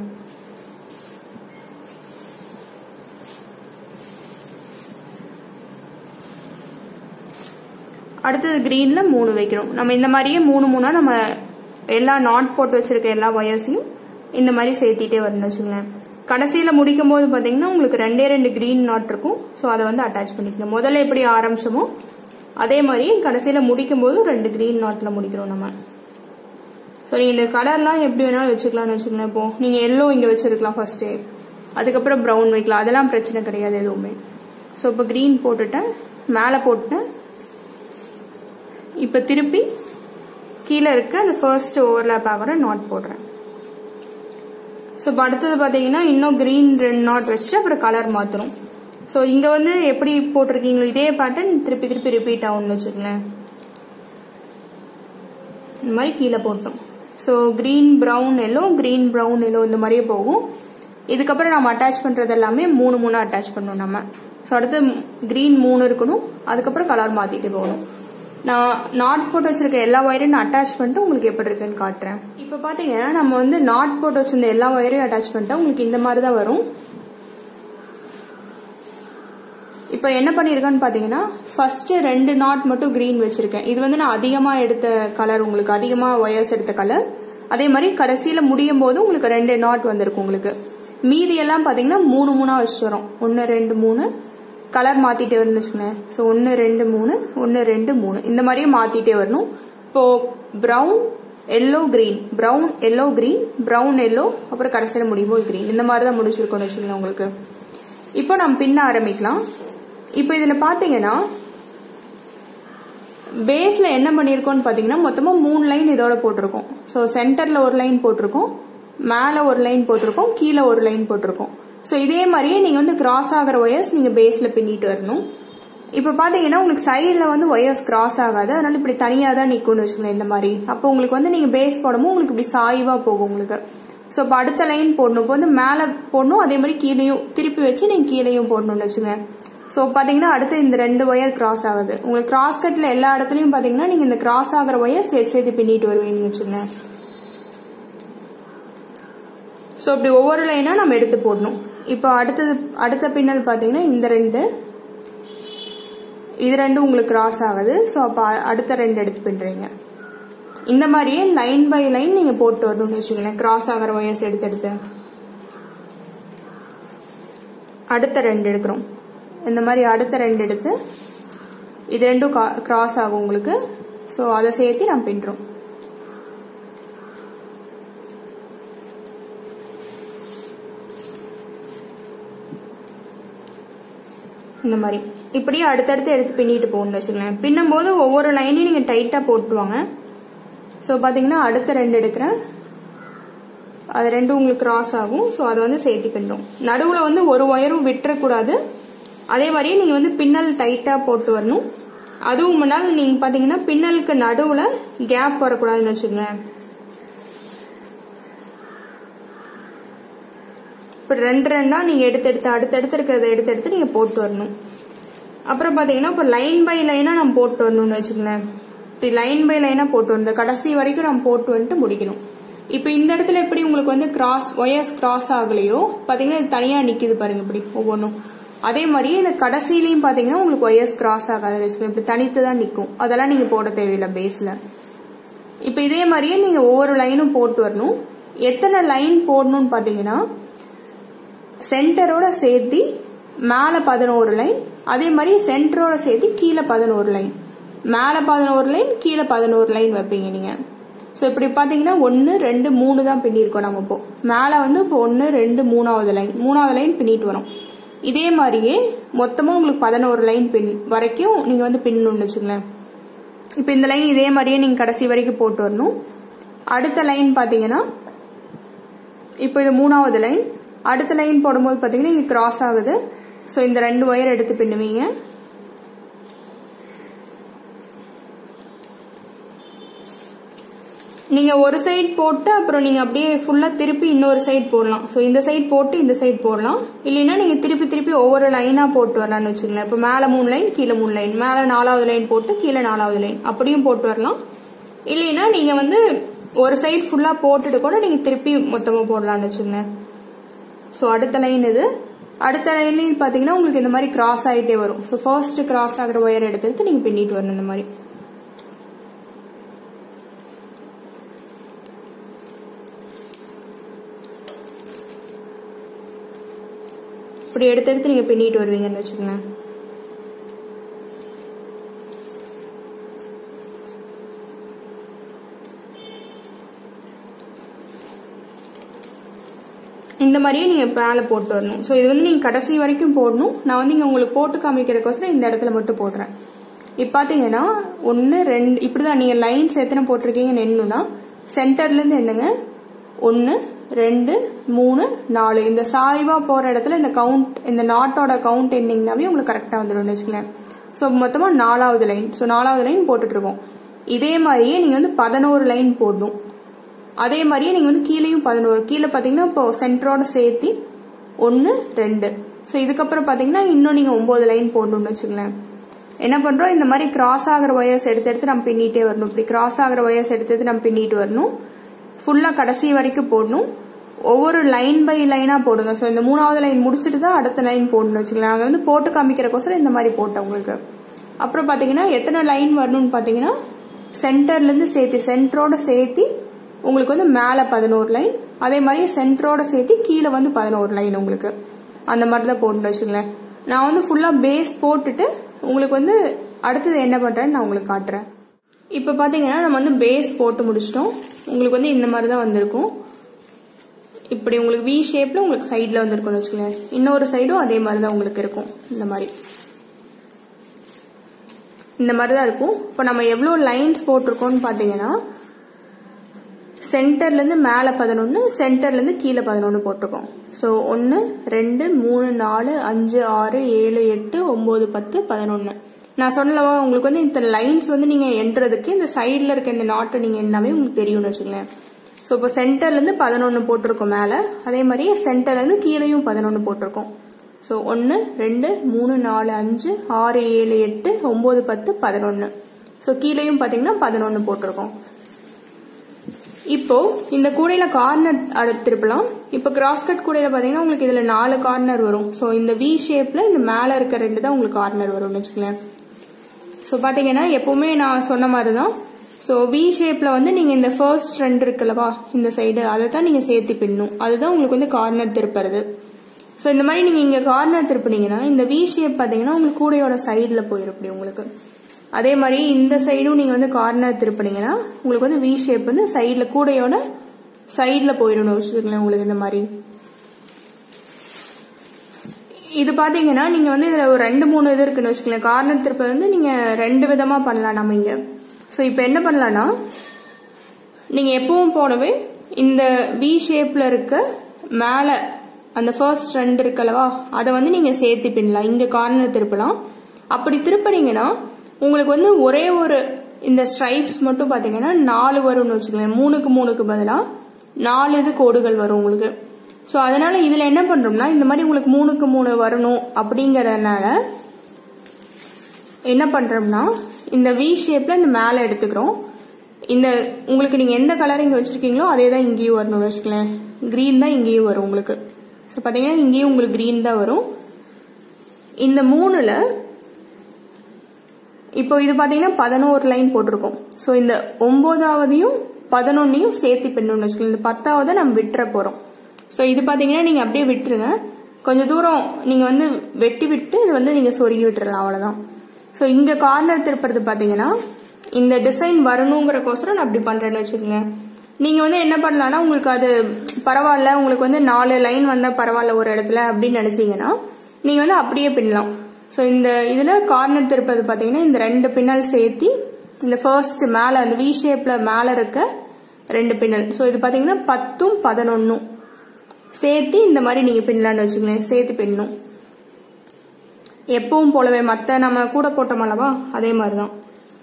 அடுத்தது க்ரீனில் 3 வைக்கணும். நம்ம இந்த மாதிரியே 3 3 நம்ம எல்லா நாட் போட்டு வச்சிருக்க எல்லா ஒயர்ஸையும் இந்த மாதிரி சேர்த்திட்டே வரணும்னு வச்சுக்கோங்களேன். கடைசியில் முடிக்கும் போது பார்த்தீங்கன்னா உங்களுக்கு 2 கிரீன் நாட் இருக்கும். ஸோ அதை வந்து அட்டாச் பண்ணிக்கணும். முதல்ல எப்படி ஆரம்பிச்சோமோ அதே மாதிரி கடைசியில் முடிக்கும் போது 2 கிரீன் நாட்டில் முடிக்கிறோம் நம்ம. ஸோ நீங்கள் இந்த கலர்லாம் எப்படி வேணாலும் வச்சுக்கலாம்னு வச்சுக்கோங்களேன். இப்போ நீங்கள் எல்லோ இங்கே வச்சிருக்கலாம் ஃபர்ஸ்ட்டு, அதுக்கப்புறம் ப்ரௌன் வைக்கலாம், அதெல்லாம் பிரச்சனை கிடையாது எதுவுமே. ஸோ இப்போ கிரீன் போட்டுட்டேன், மேலே போட்டுட்டேன். இப்போ திருப்பி கீழே இருக்க அந்த ஃபர்ஸ்ட் ஓவர்லாப் ஆகிற நாட் போடுறேன். ஸோ இப்போ அடுத்தது பார்த்தீங்கன்னா இன்னும் கிரீன் 2 நாட் வச்சுட்டு அப்புறம் கலர் மாற்றணும். ஸோ இங்கே வந்து எப்படி போட்டிருக்கீங்களோ இதே பேட்டர்ன் திருப்பி திருப்பி ரிப்பீட் ஆகும்னு வச்சுக்கோங்களேன். இந்த மாதிரி கீழே போட்டோம். So green brown yellow, green brown yellow இந்த மாதிரியே போகும். இதுக்கப்புறம் நம்ம அட்டாச் பண்ணுறது எல்லாமே 3 அட்டாச் பண்ணணும் நம்ம. ஸோ அடுத்து கிரீன் 3 இருக்கணும், அதுக்கப்புறம் கலர் மாற்றிட்டு போகணும். நான் நாட் போட்டு வச்சிருக்க எல்லா ஒயரையும் நான் அட்டாச் பண்ணிட்டு உங்களுக்கு எப்படி இருக்குன்னு காட்டுறேன். இப்போ பார்த்தீங்கன்னா நம்ம வந்து நாட் போட்டு வச்சிருந்த எல்லா ஒயரையும் அட்டாச் பண்ணிட்டா உங்களுக்கு இந்த மாதிரி தான் வரும். இப்போ என்ன பண்ணிருக்கேன்னு பார்த்தீங்கன்னா ஃபர்ஸ்ட் 2 நாட் மட்டும் கிரீன் வச்சிருக்கேன். இது வந்து நான் அதிகமாக எடுத்த கலர், உங்களுக்கு அதிகமாக ஒயர்ஸ் எடுத்த கலர். அதே மாதிரி கடைசியில் முடியும் போது உங்களுக்கு 2 நாட் வந்திருக்கும். உங்களுக்கு மீதி எல்லாம் பார்த்தீங்கன்னா 3 வச்சு வரும். 1 2 3 கலர் மாத்திட்டே வரணும் வச்சுக்கோங்க. ஸோ 1 2 3 1 2 3 இந்த மாதிரியே மாத்திட்டே வரணும். இப்போ brown yellow green, brown yellow green, brown yellow, அப்புறம் கடைசியில் முடியும் போது கிரீன், இந்த மாதிரி தான் முடிச்சிருக்கோம்னு வச்சுக்கோங்க உங்களுக்கு. இப்போ நம்ம பின்ன ஆரம்பிக்கலாம். இப்போ இதில் பார்த்தீங்கன்னா பேஸ்ல என்ன பண்ணியிருக்கோம்னு பார்த்தீங்கன்னா மொத்தமாக 3 லைன் இதோட போட்டிருக்கோம். ஸோ சென்டர்ல ஒரு லைன் போட்டிருக்கோம், மேலே ஒரு லைன் போட்டிருக்கோம், கீழே ஒரு லைன் போட்டிருக்கோம். ஸோ இதே மாதிரியே நீங்க வந்து கிராஸ் ஆகிற ஒயர்ஸ் நீங்க பேஸ்ல பின்னிட்டு வரணும். இப்போ பாத்தீங்கன்னா உங்களுக்கு சைடில் வந்து ஒயர்ஸ் கிராஸ் ஆகாது, அதனால இப்படி தனியாக தான் நிற்கும்னு வச்சுக்கோங்க இந்த மாதிரி. அப்போ உங்களுக்கு வந்து நீங்க பேஸ் போடும்போது உங்களுக்கு இப்படி சாய்வா போகும் உங்களுக்கு. ஸோ இப்போ அடுத்த லைன் போடணும். இப்போ வந்து மேலே போடணும், அதே மாதிரி கீழேயும் திருப்பி வச்சு நீங்க கீழேயும் போடணும்னு வச்சுக்கோங்க. ஸோ பாத்தீங்கன்னா அடுத்து இந்த 2 ஒயர் கிராஸ் ஆகுது. உங்களுக்கு கிராஸ் கட்ல எல்லா இடத்துலயும் பாத்தீங்கன்னா நீங்க இந்த கிராஸ் ஆகிற ஒயர் சேர்த்து பின்னிட்டு வருவீங்கன்னு வச்சுக்கோங்க. ஸோ இப்படி ஒவ்வொரு லைனா நம்ம எடுத்து போடணும். இப்போ அடுத்த பின்னல் பார்த்தீங்கன்னா இந்த 2 இது 2 உங்களுக்கு கிராஸ் ஆகுது. ஸோ அப்போ அடுத்த 2 எடுத்து பின்னுறீங்க. இந்த மாதிரியே லைன் பை லைன் நீங்க போட்டு வரணும்னு வச்சுக்கோங்களேன். கிராஸ் ஆகிற ஒயர்ஸ் எடுத்து அடுத்த 2 எடுக்கிறோம். இந்த மாதிரி அடுத்த 2 எடுத்து இது 2 கிராஸ் ஆகும் உங்களுக்கு. ஸோ அதை சேர்த்து நம்ம பின்னுறோம். இந்த மாதிரி இப்படியே அடுத்தடுத்து எடுத்து பின்னிட்டு போகணும்னு வச்சுக்கோங்களேன். பின்னும் போது ஒவ்வொரு லைனையும் நீங்க டைட்டா போட்டுவாங்க. ஸோ பாத்தீங்கன்னா அடுத்த 2 எடுக்கிறேன், அது 2 உங்களுக்கு கிராஸ் ஆகும். ஸோ அதை வந்து சேர்த்து பின்னும். நடுவில் வந்து ஒரு ஒயரும் விட்டுறக்கூடாது. அதே மாதிரியே நீங்க வந்து பின்னல் டைட்டா போட்டு வரணும். அதுவும் முன்னால் நீங்க பாத்தீங்கன்னா பின்னலுக்கு நடுவில் கேப் வரக்கூடாதுன்னு வச்சுக்கோங்களேன். இப்போ 2 நீங்க எடுத்து அடுத்தடுத்து இருக்கிறத எடுத்து நீங்க போட்டு வரணும். அப்புறம் பாத்தீங்கன்னா இப்போ லைன் பை லைனா நம்ம போட்டு வரணும்னு வச்சுக்கோங்களேன். இப்படி லைன் பை லைனா போட்டு வரணும். கடைசி வரைக்கும் நம்ம போட்டு வந்துட்டு முடிக்கணும். இப்போ இந்த இடத்துல எப்படி உங்களுக்கு வந்து ஒயர்ஸ் கிராஸ் ஆகலையோ பாத்தீங்கன்னா இது தனியா நிக்குது பாருங்க இப்படி ஒவ்வொன்றும். அதே மாதிரியே இந்த கடைசியிலையும் பாத்தீங்கன்னா உங்களுக்கு ஒயர்ஸ் கிராஸ் ஆகாது வச்சுக்கோங்க. இப்படி தனித்து தான் நிற்கும். அதெல்லாம் நீங்க போட தேவையில்லை பேஸ்ல. இப்போ இதே மாதிரியே நீங்க ஒவ்வொரு லைனும் போட்டு வரணும். எத்தனை லைன் போடணும்னு பாத்தீங்கன்னா சென்டரோட சேர்த்து மேல 11 லைன், அதே மாதிரி சென்டரோட சேர்த்து கீழே 11 லைன், மேல 11 லைன், கீழே 11 லைன் வைப்பீங்க நீங்க. ஸோ இப்படி பாத்தீங்கன்னா 1 2 3 தான் பின்னிருக்கோம் நம்ம. இப்போ மேல வந்து இப்போ 1 2 3வது லைன் பின்னிட்டு வரும். இதே மாதிரியே மொத்தமா உங்களுக்கு 11 லைன் வரைக்கும் நீங்க வந்து பின்னணும்னு வச்சுக்கோங்களேன். இப்போ இந்த லைன் இதே மாதிரியே நீங்க கடைசி வரைக்கும் போட்டு வரணும். அடுத்த லைன் பாத்தீங்கன்னா இப்போ இது 3வது லைன். அடுத்த லைன் போடும்போது பாத்தீங்கன்னா இங்க கிராஸ் ஆகுது. ஸோ இந்த 2 ஒயர் எடுத்து பின்னுவீங்க. நீங்க ஒரு சைடு போட்டு அப்புறம் நீங்க அப்படியே ஃபுல்லா திருப்பி இன்னொரு சைடு போடலாம். ஸோ இந்த சைடு போட்டு இந்த சைடு போடலாம். இல்லைன்னா நீங்க திருப்பி ஒவ்வொரு லைனா போட்டு வரலாம்னு வச்சுக்கோங்களேன். இப்போ மேல 3 லைன், கீழே 3 லைன், மேல 4வது லைன் போட்டு கீழே 4வது லைன் அப்படியும் போட்டு வரலாம். இல்லைன்னா நீங்க வந்து ஒரு சைடு ஃபுல்லா போட்டுட்டு கூட நீங்க திருப்பி மொத்தமா போடலாம்னு வச்சுக்கோங்க. ஸோ அடுத்த லைன் இது. அடுத்த லைன்லயும் பாத்தீங்கன்னா உங்களுக்கு இந்த மாதிரி கிராஸ் ஆகிட்டே வரும். ஸோ ஃபர்ஸ்ட் கிராஸ் ஆகிற ஒயர் எடுத்து நீங்க பின்னிட்டு வரணும் இந்த மாதிரி. இப்படி எடுத்து நீங்க பின்னிட்டு வருவீங்கன்னு வச்சுக்கோங்க. இந்த மாதிரியே நீங்க மேலே போட்டு வரணும். ஸோ இது வந்து நீங்க கடைசி வரைக்கும் போடணும். நான் வந்து இங்க உங்களுக்கு போட்டு காமிக்கிறதுக்கோசரம் இந்த இடத்துல மட்டும் போடுறேன். இப்போ பார்த்தீங்கன்னா 1 2 இப்படிதான் நீங்க லைன்ஸ் எத்தனை போட்டிருக்கீங்கன்னு எண்ணுனா சென்டர்ல இருந்து எண்ணுங்க. 1 2 3 4 இந்த சாய்வா போற இடத்துல இந்த கவுண்ட் இந்த நாட்டோட கவுண்ட் எண்ணிங்னாவே உங்களுக்கு கரெக்டா வந்துடும் வச்சுக்கோங்க. ஸோ மொத்தமா 4வது லைன். ஸோ 4வது லைன் போட்டுட்டு இருக்கோம். இதே மாதிரியே நீங்க வந்து 11 லைன் போடணும். அதே மாதிரியே நீங்க வந்து கீழேயும் 11 கீழே பாத்தீங்கன்னா இப்போ சென்டரோட சேர்த்து 1 2. ஸோ இதுக்கப்புறம் பாத்தீங்கன்னா இன்னும் நீங்க 9 லைன் போடணும்னு வச்சுக்கோங்களேன். என்ன பண்றோம் இந்த மாதிரி கிராஸ் ஆகிற ஒயர்ஸ் எடுத்து நம்ம பின்னிட்டே வரணும். இப்படி கிராஸ் ஆகிற ஒயர்ஸ் எடுத்து நம்ம பின்னிட்டு வரணும். ஃபுல்லா கடைசி வரைக்கும் போடணும். ஒவ்வொரு லைன் பை லைனா போடுங்க. ஸோ இந்த 3வது லைன் முடிச்சுட்டு தான் அடுத்த லைன் போடணும்னு வச்சுக்கலாம். நாங்கள் வந்து போட்டு காமிக்கிறக்கோசரம் இந்த மாதிரி போட்டோம் உங்களுக்கு. அப்புறம் பாத்தீங்கன்னா எத்தனை லைன் வரணும்னு பாத்தீங்கன்னா சென்டர்ல இருந்து சேர்த்து சென்டரோட சேர்த்து உங்களுக்கு வந்து மேல 11 லைன், அதே மாதிரி சென்டரோட சேர்த்து கீழே வந்து 11 லைன் உங்களுக்கு அந்த மாதிரி தான் போட்டு வச்சுக்கலேன். நான் வந்து ஃபுல்லா பேஸ் போட்டுட்டு உங்களுக்கு வந்து அடுத்தது என்ன பண்றேன்னு நான் உங்களுக்கு காட்டுறேன். இப்ப பாத்தீங்கன்னா நம்ம வந்து பேஸ் போட்டு முடிச்சிட்டோம். உங்களுக்கு வந்து இந்த மாதிரி தான் வந்திருக்கும். இப்படி உங்களுக்கு வி ஷேப்ல உங்களுக்கு சைட்ல வந்திருக்கும்னு வச்சுக்கலேன். இன்னொரு சைடும் அதே மாதிரி தான் உங்களுக்கு இருக்கும். இந்த மாதிரி தான் இருக்கும். இப்போ நம்ம எவ்வளவு லைன்ஸ் போட்டிருக்கோம்னு பாத்தீங்கன்னா சென்டர்ல இருந்து மேல 11, சென்டர்ல இருந்து கீழே 11 போட்டிருக்கோம். ஸோ 1 2 3 4 5 6 7 8 9 10 11. நான் சொல்லவா உங்களுக்கு வந்து இந்த லைன்ஸ் வந்து நீங்க எண்றதுக்கு இந்த சைட்ல இருக்க இந்த நாட்டை நீங்க எண்ணாவே உங்களுக்கு தெரியும்னு வச்சுக்கலேன். ஸோ இப்போ சென்டர்ல இருந்து 11 போட்டிருக்கோம் மேல, அதே மாதிரி சென்டர்ல இருந்து கீழேயும் 11 போட்டிருக்கோம். ஸோ 1 2 3 4 5 6 7 8 9 10 11. ஸோ கீழேயும் பாத்தீங்கன்னா 11 போட்டிருக்கோம். இப்போ இந்த கூடையில கார்னர் திருப்பலாம். இப்போ கிராஸ்கட் கூடையில பாத்தீங்கன்னா உங்களுக்கு இதுல 4 கார்னர் வரும். ஸோ இந்த வி ஷேப்ல இந்த மேல இருக்க 2 தான் உங்களுக்கு கார்னர் வரும்னு வச்சுக்கலாம். ஸோ பாத்தீங்கன்னா எப்பவுமே நான் சொன்ன மாதிரிதான். ஸோ வி ஷேப்ல வந்து நீங்க இந்த ஃபர்ஸ்ட் 2 இருக்குல்லவா இந்த சைடு அதை தான் நீங்க சேர்த்து பின்னும். அதுதான் உங்களுக்கு வந்து கார்னர் திருப்புறது. ஸோ இந்த மாதிரி நீங்க இங்க கார்னர் திருப்பினீங்கன்னா இந்த வி ஷேப் பாத்தீங்கன்னா உங்களுக்கு கூடையோட சைடுல போயிருப்படி உங்களுக்கு. அதே மாதிரி இந்த சைடும் நீங்க வந்து கார்னர் திருப்பினீங்கன்னா உங்களுக்கு வந்து வி ஷேப் வந்து சைடுல கூடையோட சைடுல போயிடணும் வச்சுக்கோங்களேன். உங்களுக்கு இந்த மாதிரி இது பாத்தீங்கன்னா நீங்க வந்து இதுல ஒரு 2-3 இது இருக்குன்னு வச்சுக்கோங்களேன். கார்னர் திருப்ப வந்து நீங்க 2 விதமா பண்ணலாம் நம்ம இங்க. ஸோ இப்போ என்ன பண்ணலாம்னா நீங்க எப்பவும் போலவே இந்த வி ஷேப்ல இருக்க மேல அந்த ஃபர்ஸ்ட் 2 இருக்குல்லவா அதை வந்து நீங்க சேர்த்து பின்னலாம். இங்க கார்னர் திருப்பலாம். அப்படி திருப்பினீங்கன்னா உங்களுக்கு வந்து ஒரே ஒரு இந்த ஸ்ட்ரைப்ஸ் மட்டும் பாத்தீங்கன்னா 4 வரும்னு வச்சுக்கோங்களேன். 3க்கு 3க்கு பதிலா 4 இது கோடுகள் வரும் உங்களுக்கு. சோ அதனால இதுல என்ன பண்றோம்னா இந்த மாதிரி உங்களுக்கு 3க்கு 3 வரணும் அப்படிங்கறதுனால என்ன பண்றோம்னா இந்த வி ஷேப்ல இந்த மேல எடுத்துக்கிறோம். இந்த உங்களுக்கு நீங்க எந்த கலர் இங்க வச்சிருக்கீங்களோ அதே தான் இங்கேயும் வரணும்னு வச்சுக்கோங்களேன். கிரீன் தான் இங்கேயும் வரும் உங்களுக்கு. சோ பாத்தீங்கன்னா இங்கேயும் உங்களுக்கு கிரீன் தான் வரும். இந்த 3ல இப்போ இது பாத்தீங்கன்னா 11 லைன் போட்டிருக்கோம். சோ இந்த 9வதையும் 11ஐயும் சேர்த்து பின்னணும்னு வச்சுக்கோங்க. இந்த 10வது நம்ம விட்டுற போறோம். சோ இது பாத்தீங்கன்னா நீங்க அப்படியே விட்டுருங்க. கொஞ்சம் தூரம் நீங்க வந்து வெட்டி விட்டு இது வந்து நீங்க சொருகி விட்டுறலாம், அவ்வளவுதான். சோ இங்க கார்னர் திருப்புறது பாத்தீங்கன்னா இந்த டிசைன் வரணுங்கிறக்கோசரம் நான் அப்படி பண்றேன்னு வச்சுக்கோங்க. நீங்க வந்து என்ன பண்ணலாம்னா உங்களுக்கு அது பரவாயில்ல, உங்களுக்கு வந்து 4 லைன் வந்தா பரவாயில்ல ஒரு இடத்துல அப்படின்னு நினைச்சீங்கன்னா நீங்க வந்து அப்படியே பின்னலாம். சோ இந்த இதுல கார்னர் திருப்பது பாத்தீங்கன்னா இந்த 2 பின்னல் சேர்த்தி இந்த ஃபர்ஸ்ட் மேல அந்த வி ஷேப்ல மேல இருக்க 2 பின்னல். சோ இது பாத்தீங்கன்னா 10ம் 11ம் சேர்த்து இந்த மாதிரி நீங்க பின்னலான்னு வச்சுக்கோங்களேன். சேர்த்து பின்னும் எப்பவும் போலவே மத்த நம்ம கூட போட்டோம் அல்லவா அதே மாதிரிதான்.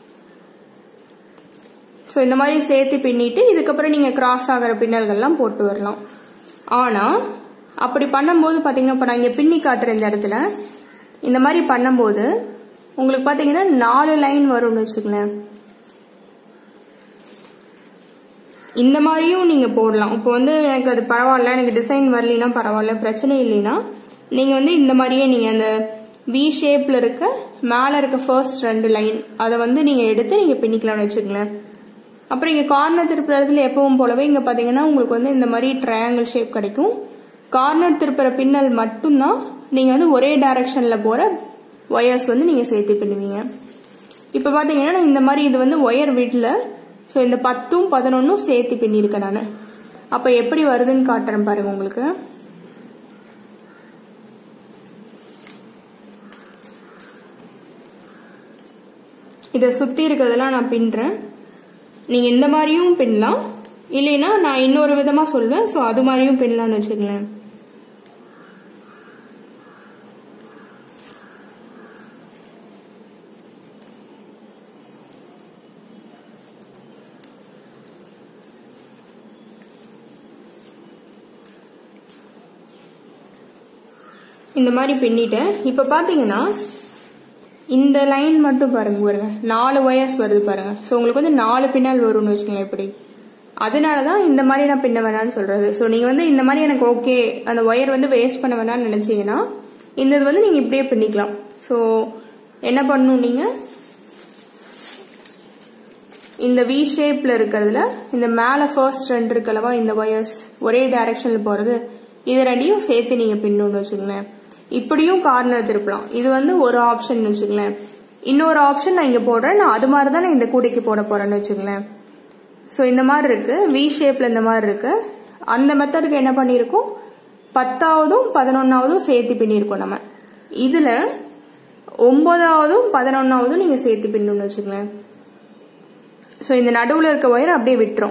சோ இந்த மாதிரி சேர்த்து பின்னிட்டு இதுக்கப்புறம் நீங்க கிராஸ் ஆகிற பின்னல்கள்லாம் போட்டு வரலாம். ஆனா அப்படி பண்ணும்போது பாத்தீங்கன்னா இப்ப நான் இங்க பின்னி காட்டுற இந்த இடத்துல இந்த மாதிரி பண்ணும்போது உங்களுக்கு பாத்தீங்கன்னா 4 லைன் வரும்னு வச்சுக்கோங்களேன். இந்த மாதிரியும் நீங்க போடலாம். இப்போ வந்து எனக்கு அது பரவாயில்ல, எனக்கு டிசைன் வரலைன்னா பரவாயில்ல, பிரச்சனை இல்லைன்னா நீங்க வந்து இந்த மாதிரியே நீங்க அந்த வி ஷேப்ல இருக்க மேல இருக்க ஃபர்ஸ்ட் 2 லைன் அதை வந்து நீங்க எடுத்து நீங்க பின்னிக்கலாம்னு வச்சுக்கோங்களேன். அப்புறம் இங்க கார்னர் திருப்புற இடத்துல எப்பவும் போலவே இங்க பாத்தீங்கன்னா உங்களுக்கு வந்து இந்த மாதிரி ட்ரையாங்கிள் ஷேப் கிடைக்கும். கார்னர் திருப்புற பின்னல் மட்டும்தான் நீங்க வந்து ஒரே டைரக்ஷன்ல போற ஒயர்ஸ் வந்து நீங்க சேர்த்து பின்னுவீங்க. இப்ப பாத்தீங்கன்னா இந்த மாதிரி இது வந்து ஒயர் வீட்ல சோ இந்த 10ம் 11ம் சேர்த்து பின்னிருக்கேன் நானு. அப்ப எப்படி வருதுன்னு காட்டுறேன் பாருங்க உங்களுக்கு. இத சுத்தி இருக்கிறதெல்லாம் நான் பின்றேன். நீங்க இந்த மாதிரியும் பின்னலாம், இல்லைன்னா நான் இன்னொரு விதமா சொல்வேன். சோ அது மாதிரியும் பின்னலாம்னு வச்சுக்கலேன். இந்த மாதிரி பின்னிட்டேன். இப்ப பாத்தீங்கன்னா இந்த லைன் மட்டும் பாருங்க, 4 ஒயர்ஸ் வருது பாருங்க. சோ உங்களுக்கு வந்து 4 பின்னல் வரும்னு வச்சுக்கோங்க. இப்படி அதனாலதான் இந்த மாதிரி நான் பின்ன வேணாம்னு சொல்றது. சோ நீங்க வந்து இந்த மாதிரி எனக்கு ஓகே அந்த ஒயர் வந்து வேஸ்ட் பண்ண வேணாம்னு நினைச்சீங்கன்னா இந்த இது வந்து நீங்க இப்படியே பின்னிக்கலாம். சோ என்ன பண்ணணும், நீங்க இந்த வி ஷேப்ல இருக்கிறதுல இந்த மேல ஃபர்ஸ்ட் 2 இருக்கலவா இந்த ஒயர்ஸ் ஒரே டைரக்ஷன்ல போறது, இது ரெண்டையும் சேர்த்து நீங்க பின்னணும்னு வச்சுக்கோங்களேன். இப்படியும் கார்னர் திருப்பலாம். இது வந்து ஒரு ஆப்ஷன் வச்சுக்கலேன். இன்னொரு ஆப்ஷன் நான் இங்க போடுறேன். நான் அது மாதிரி தான் நான் இந்த கூடைக்கு போட போறேன்னு வச்சுக்கலேன். சோ இந்த மாதிரி இருக்கு, வி ஷேப்ல இந்த மாதிரி இருக்கு. அந்த மெத்தடுக்கு என்ன பண்ணிருக்கோம், 10ஆவதும் 11ஆவதும் சேர்த்து பின்னிருக்கோம் நம்ம. இதுல 9ஆவதும் 11ஆவதும் நீங்க சேர்த்து பின்னணும்னு வச்சுக்கலேன். சோ இந்த நடுவுல இருக்க ஒயர் அப்படியே விட்டுரும்.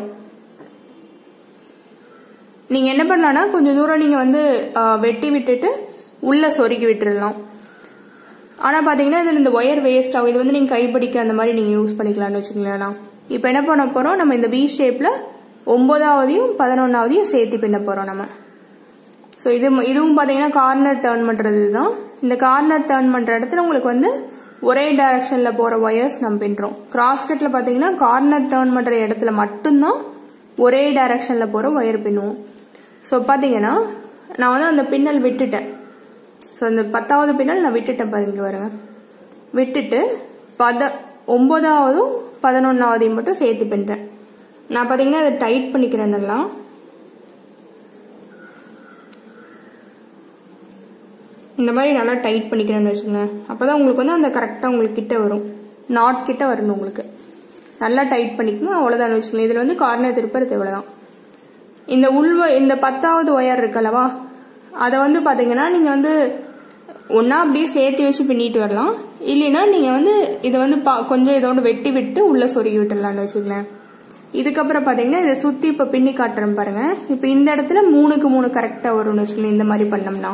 நீங்க என்ன பண்ணலாம்னா கொஞ்சம் தூரம் நீங்க வந்து வெட்டி விட்டுட்டு உள்ள சொருகி விட்டுறலாம். ஆனா பாத்தீங்கன்னா இதுல இந்த ஒயர் வேஸ்ட் ஆகும். இது வந்து நீங்க கைப்பிடிக்க அந்த மாதிரி நீங்க யூஸ் பண்ணிக்கலாம்னு வச்சுக்கலாம். இப்ப என்ன பண்ண போறோம், நம்ம இந்த வி ஷேப்ல 9ஆவதையும் 11ஆவதையும் சேர்த்து பின்ன போறோம் நம்ம. சோ இதுவும் பாத்தீங்கன்னா கார்னர் டர்ன் பண்றதுதான். இந்த கார்னர் டர்ன் பண்ற இடத்துல உங்களுக்கு வந்து ஒரே டைரக்ஷன்ல போற ஒயர்ஸ் நம்ம பின்றோம். கிராஸ்கட்ல பாத்தீங்கன்னா கார்னர் டர்ன் பண்ற இடத்துல மட்டும்தான் ஒரே டைரக்ஷன்ல போற ஒயர் பின்னுவோம். சோ பாத்தீங்கன்னா நான் வந்து அந்த பின்னல் விட்டுட்டேன். சோ அந்த 10ஆவது பின்னல் நான் விட்டுட்டேன் பாருங்க, வருங்க விட்டுட்டு 9ஆவதும் 11ஆவதையும் மட்டும் சேர்த்து பின்றேன். நான் பாத்தீங்கன்னா அதை டைட் பண்ணிக்கிறேன் நல்லா. இந்த மாதிரி நல்லா டைட் பண்ணிக்கிறேன்னு வச்சுக்கோங்க. அப்பதான் உங்களுக்கு வந்து அந்த கரெக்டா உங்களுக்கு கிட்ட வரும், நாட் கிட்ட வரணும் உங்களுக்கு. நல்லா டைட் பண்ணிக்கணும், அவ்வளவுதான் வச்சுக்கோங்க. இதுல வந்து கார்னர் திருப்பறது எவ்வளவுதான். இந்த 10ஆவது ஒயர் இருக்கல்லவா, அதை வந்து பாத்தீங்கன்னா நீங்க வந்து ஒன்னா அப்படியே சேர்த்து வச்சு பின்னிட்டு வரலாம், இல்லைன்னா நீங்க வந்து இதை வந்து கொஞ்சம் இதோட வெட்டி விட்டு உள்ள சொருகி விட்டுடலாம்னு வச்சுக்கலேன். இதுக்கப்புறம் பாத்தீங்கன்னா இதை சுத்தி இப்ப பின்னி காட்டுறேன் பாருங்க. இப்ப இந்த இடத்துல 3க்கு 3 கரெக்டா வரும்னு வச்சுக்கலேன். இந்த மாதிரி பண்ணோம்னா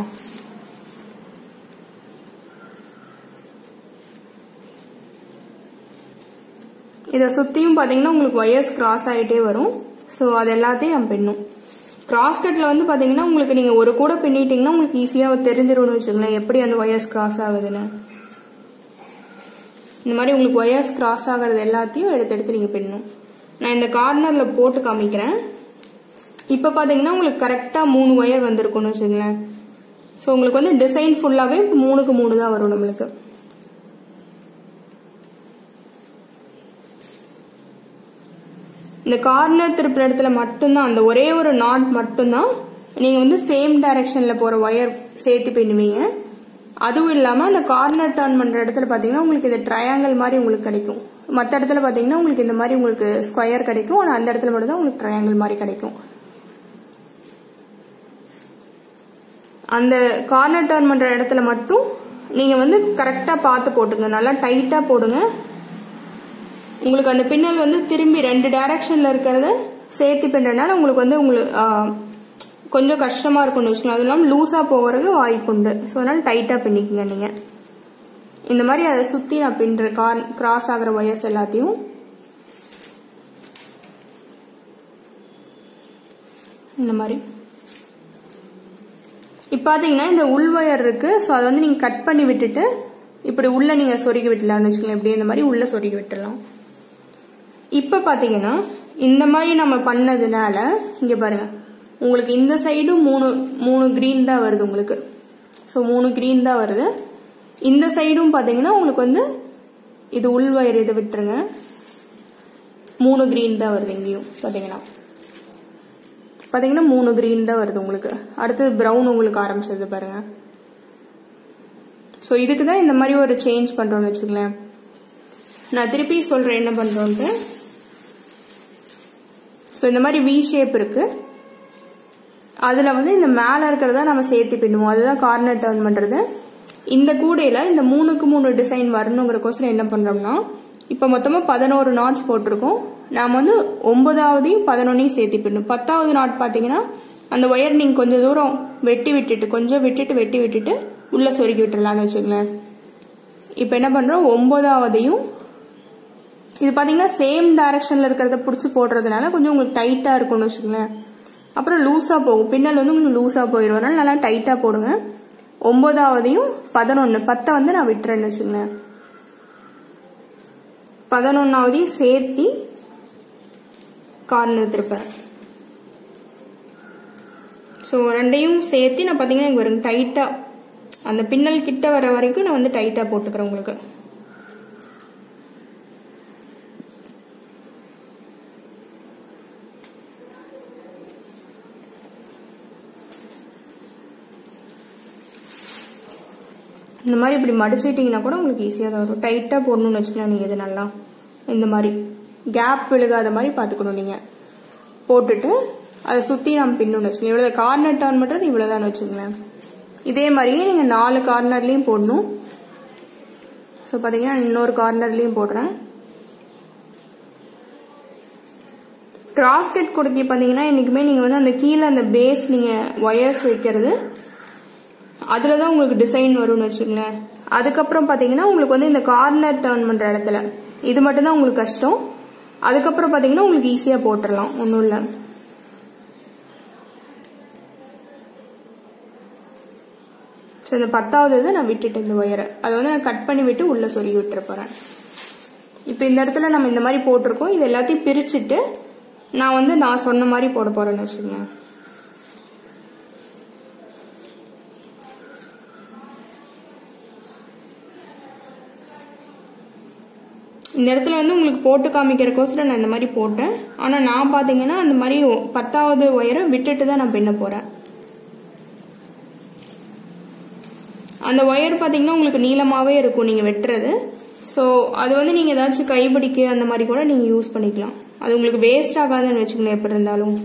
இதை சுத்தியும் பாத்தீங்கன்னா உங்களுக்கு ஒயர்ஸ் கிராஸ் ஆகிட்டே வரும். சோ அது எல்லாத்தையும் நம்ம பின்னும். கிராஸ்கட்ல வந்து பாத்தீங்கன்னா உங்களுக்கு நீங்க ஒரு கூட பின்னிட்டீங்கன்னா உங்களுக்கு ஈஸியா தெரிஞ்சிரும்னு வச்சுக்கோங்களேன் எப்படி அந்த ஒயர்ஸ் கிராஸ் ஆகுதுன்னு. இந்த மாதிரி உங்களுக்கு ஒயர்ஸ் கிராஸ் ஆகிறது எல்லாத்தையும் எடுத்து நீங்க பின்னணும். நான் இந்த கார்னர்ல போட்டு காமிக்கிறேன். இப்ப பாத்தீங்கன்னா உங்களுக்கு கரெக்டா 3 ஒயர் வந்திருக்கும்னு வச்சுக்கோங்களேன். சோ உங்களுக்கு வந்து டிசைன் ஃபுல்லாவே 3க்கு 3 தான் வரும் நம்மளுக்கு. இந்த கார்னர் திருப்புற இடத்துல மட்டும்தான் அந்த ஒரே ஒரு நாட் மட்டும்தான் நீங்க வந்து சேம் டைரக்ஷன்ல போற ஒயர் சேர்த்து பின்னுவீங்க. அதுவும் இல்லாம அந்த கார்னர் டர்ன் பண்ற இடத்துல பாத்தீங்கன்னா உங்களுக்கு இந்த ட்ரையாங்கிள் மாதிரி உங்களுக்கு கிடைக்கும். மற்ற இடத்துல பாத்தீங்கன்னா உங்களுக்கு இந்த மாதிரி உங்களுக்கு ஸ்கொயர் கிடைக்கும். ஆனா அந்த இடத்துல மட்டும் தான் உங்களுக்கு ட்ரையாங்கிள் மாதிரி கிடைக்கும். அந்த கார்னர் டர்ன் பண்ற இடத்துல மட்டும் நீங்க வந்து கரெக்டா பார்த்து போட்டுங்க, நல்லா டைட்டா போடுங்க. உங்களுக்கு அந்த பின்னல் வந்து திரும்பி 2 டைரக்ஷன்ல இருக்கிறத சேர்த்து பின்றனால உங்களுக்கு வந்து கொஞ்சம் கஷ்டமா இருக்கும்னு வச்சுக்கோங்க. அது இல்லாமல் லூஸா போகிறது வாய்ப்பு உண்டு. ஸோ அதனால டைட்டா பின்னிக்கங்க நீங்க. இந்த மாதிரி அதை சுத்தி நான் பின்ற கிராஸ் ஆகிற ஒயர்ஸ் எல்லாத்தையும் இந்த மாதிரி. இப்ப பாத்தீங்கன்னா இந்த உள் ஒயர் இருக்கு. ஸோ அதை வந்து நீங்க கட் பண்ணி விட்டுட்டு இப்படி உள்ள நீங்க சொருகி விட்டுலாம்னு வச்சுக்கோங்க. இப்படி இந்த மாதிரி உள்ள சொருகி விட்டுலாம். இப்ப பாத்தீங்கன்னா இந்த மாதிரி நம்ம பண்ணதுனால இங்க பாருங்க உங்களுக்கு இந்த சைடும் 3 கிரீன் தான் வருது உங்களுக்கு. சோ 3 கிரீன் தான் வருது. இந்த சைடும் பாத்தீங்கன்னா உங்களுக்கு வந்து இது உள் வயர் இதை விட்டுருங்க, 3 கிரீன் தான் வருது. இங்கேயும் பாத்தீங்கன்னா 3 கிரீன் தான் வருது உங்களுக்கு. அடுத்து பிரவுன் உங்களுக்கு ஆரம்பிச்சது பாருங்க. ஸோ இதுக்கு தான் இந்த மாதிரி ஒரு சேஞ்ச் பண்ணுறோன்னு வச்சுக்கலேன். நான் திருப்பி சொல்கிறேன் என்ன பண்ணுறோன்ட்டு. ஸோ இந்த மாதிரி வி ஷேப் இருக்கு, அதில் வந்து இந்த மேலே இருக்கிறத நம்ம சேர்த்து பின்னுவோம். அதுதான் கார்னர் டர்ன் பண்ணுறது. இந்த கூடையில் இந்த 3க்கு 3 டிசைன் வரணுங்கிறக்கோசரம் என்ன பண்ணுறோம்னா, இப்போ மொத்தமாக 11 நாட்ஸ் போட்டிருக்கோம். நாம் வந்து 9ஆவதையும் 11ஐயும் சேர்த்து பின்னும். 10ஆவது நாட் பார்த்தீங்கன்னா அந்த ஒயர் நீங்கள் கொஞ்சம் தூரம் வெட்டி விட்டுட்டு உள்ளே சொருக்கி விட்டுறலான்னு வச்சுக்கலேன். இப்போ என்ன பண்ணுறோம், 9ஆவதையும் இது பார்த்தீங்கன்னா சேம் டைரக்ஷனில் இருக்கிறத பிடிச்சி போடுறதுனால கொஞ்சம் உங்களுக்கு டைட்டாக இருக்கும்னு வச்சுக்கலேன். அப்புறம் லூஸாக போகும், பின்னல் வந்து உங்களுக்கு லூஸாக போயிடும். அதனால நல்லா டைட்டாக போடுங்க. 9ஆவதையும் 11, 10 வந்து நான் விட்டுறேன்னு வச்சுக்கலேன். 11ஆவதையும் சேர்த்தி கார்னர் திருப்பேன். ஸோ ரெண்டையும் சேர்த்து நான் பார்த்தீங்கன்னா இங்கே வரும் டைட்டாக அந்த பின்னல் கிட்ட வர வரைக்கும் நான் வந்து டைட்டாக போட்டுக்கிறேன் உங்களுக்கு. இந்த மாதிரி இப்படி மடிச்சிட்டிங்கன்னா கூட உங்களுக்கு ஈஸியாக தான் வரும். டைட்டாக போடணும்னு வச்சுக்கலாம். நீங்கள் இது நல்லா இந்த மாதிரி கேப் விழுகாத மாதிரி பார்த்துக்கணும். நீங்கள் போட்டுட்டு அதை சுற்றி நம்ம பின்னணும்னு வச்சுக்கோங்க. இவ்வளோ கார்னர் டர்ன் பண்ணுறது இவ்வளோதான் வச்சுக்கோங்களேன். இதே மாதிரியே நீங்கள் 4 கார்னர்லேயும் போடணும். ஸோ பார்த்தீங்கன்னா இன்னொரு கார்னர்லேயும் போடுறேன். கிராஸ்கட் கொடுக்கி பார்த்தீங்கன்னா என்றைக்குமே நீங்கள் வந்து அந்த கீழே அந்த பேஸ் நீங்கள் ஒயர்ஸ் வைக்கிறது அதில் தான் உங்களுக்கு டிசைன் வரும்னு வச்சுக்கோங்களேன். அதுக்கப்புறம் பார்த்தீங்கன்னா உங்களுக்கு வந்து இந்த கார்னர் டர்ன் பண்ணுற இடத்துல இது மட்டும்தான் உங்களுக்கு கஷ்டம். அதுக்கப்புறம் பார்த்தீங்கன்னா உங்களுக்கு ஈஸியாக போட்டுடலாம், ஒன்றும் இல்லை. ஸோ இந்த 10ஆவது இதை நான் விட்டுட்டு இந்த ஒயரை அதை வந்து நான் கட் பண்ணி விட்டு உள்ளே சொருகி விட்டுற போகிறேன். இப்போ இந்த இடத்துல நம்ம இந்த மாதிரி போட்டிருக்கோம். இது எல்லாத்தையும் பிரிச்சுட்டு நான் வந்து நான் சொன்ன மாதிரி போட போகிறேன்னு வச்சுக்கோங்க. இந்த இடத்துல வந்து உங்களுக்கு போட்டு காமிக்கிறக்கோசரம் நான் இந்த மாதிரி போட்டேன். ஆனால் நான் பார்த்தீங்கன்னா அந்த மாதிரி 10ஆவது ஒயரை விட்டுட்டு தான் நான் பின்ன போகிறேன். அந்த ஒயர் பார்த்தீங்கன்னா உங்களுக்கு நீளமாகவே இருக்கும் நீங்கள் வெட்டுறது. ஸோ அது வந்து நீங்கள் ஏதாச்சும் கைப்பிடிக்க அந்த மாதிரி கூட நீங்கள் யூஸ் பண்ணிக்கலாம். அது உங்களுக்கு வேஸ்ட் ஆகாதுன்னு வச்சுக்கோங்க எப்படி இருந்தாலும்.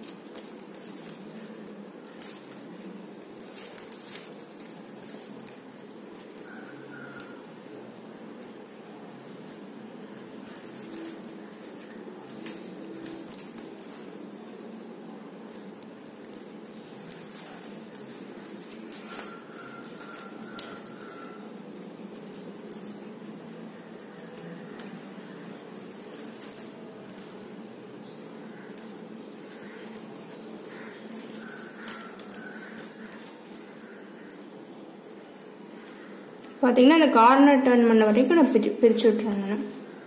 பார்த்தீங்கன்னா இந்த கார்னர் டர்ன் பண்ண வரைக்கும் நான் பிரிச்சு விட்டுறேன் நான்.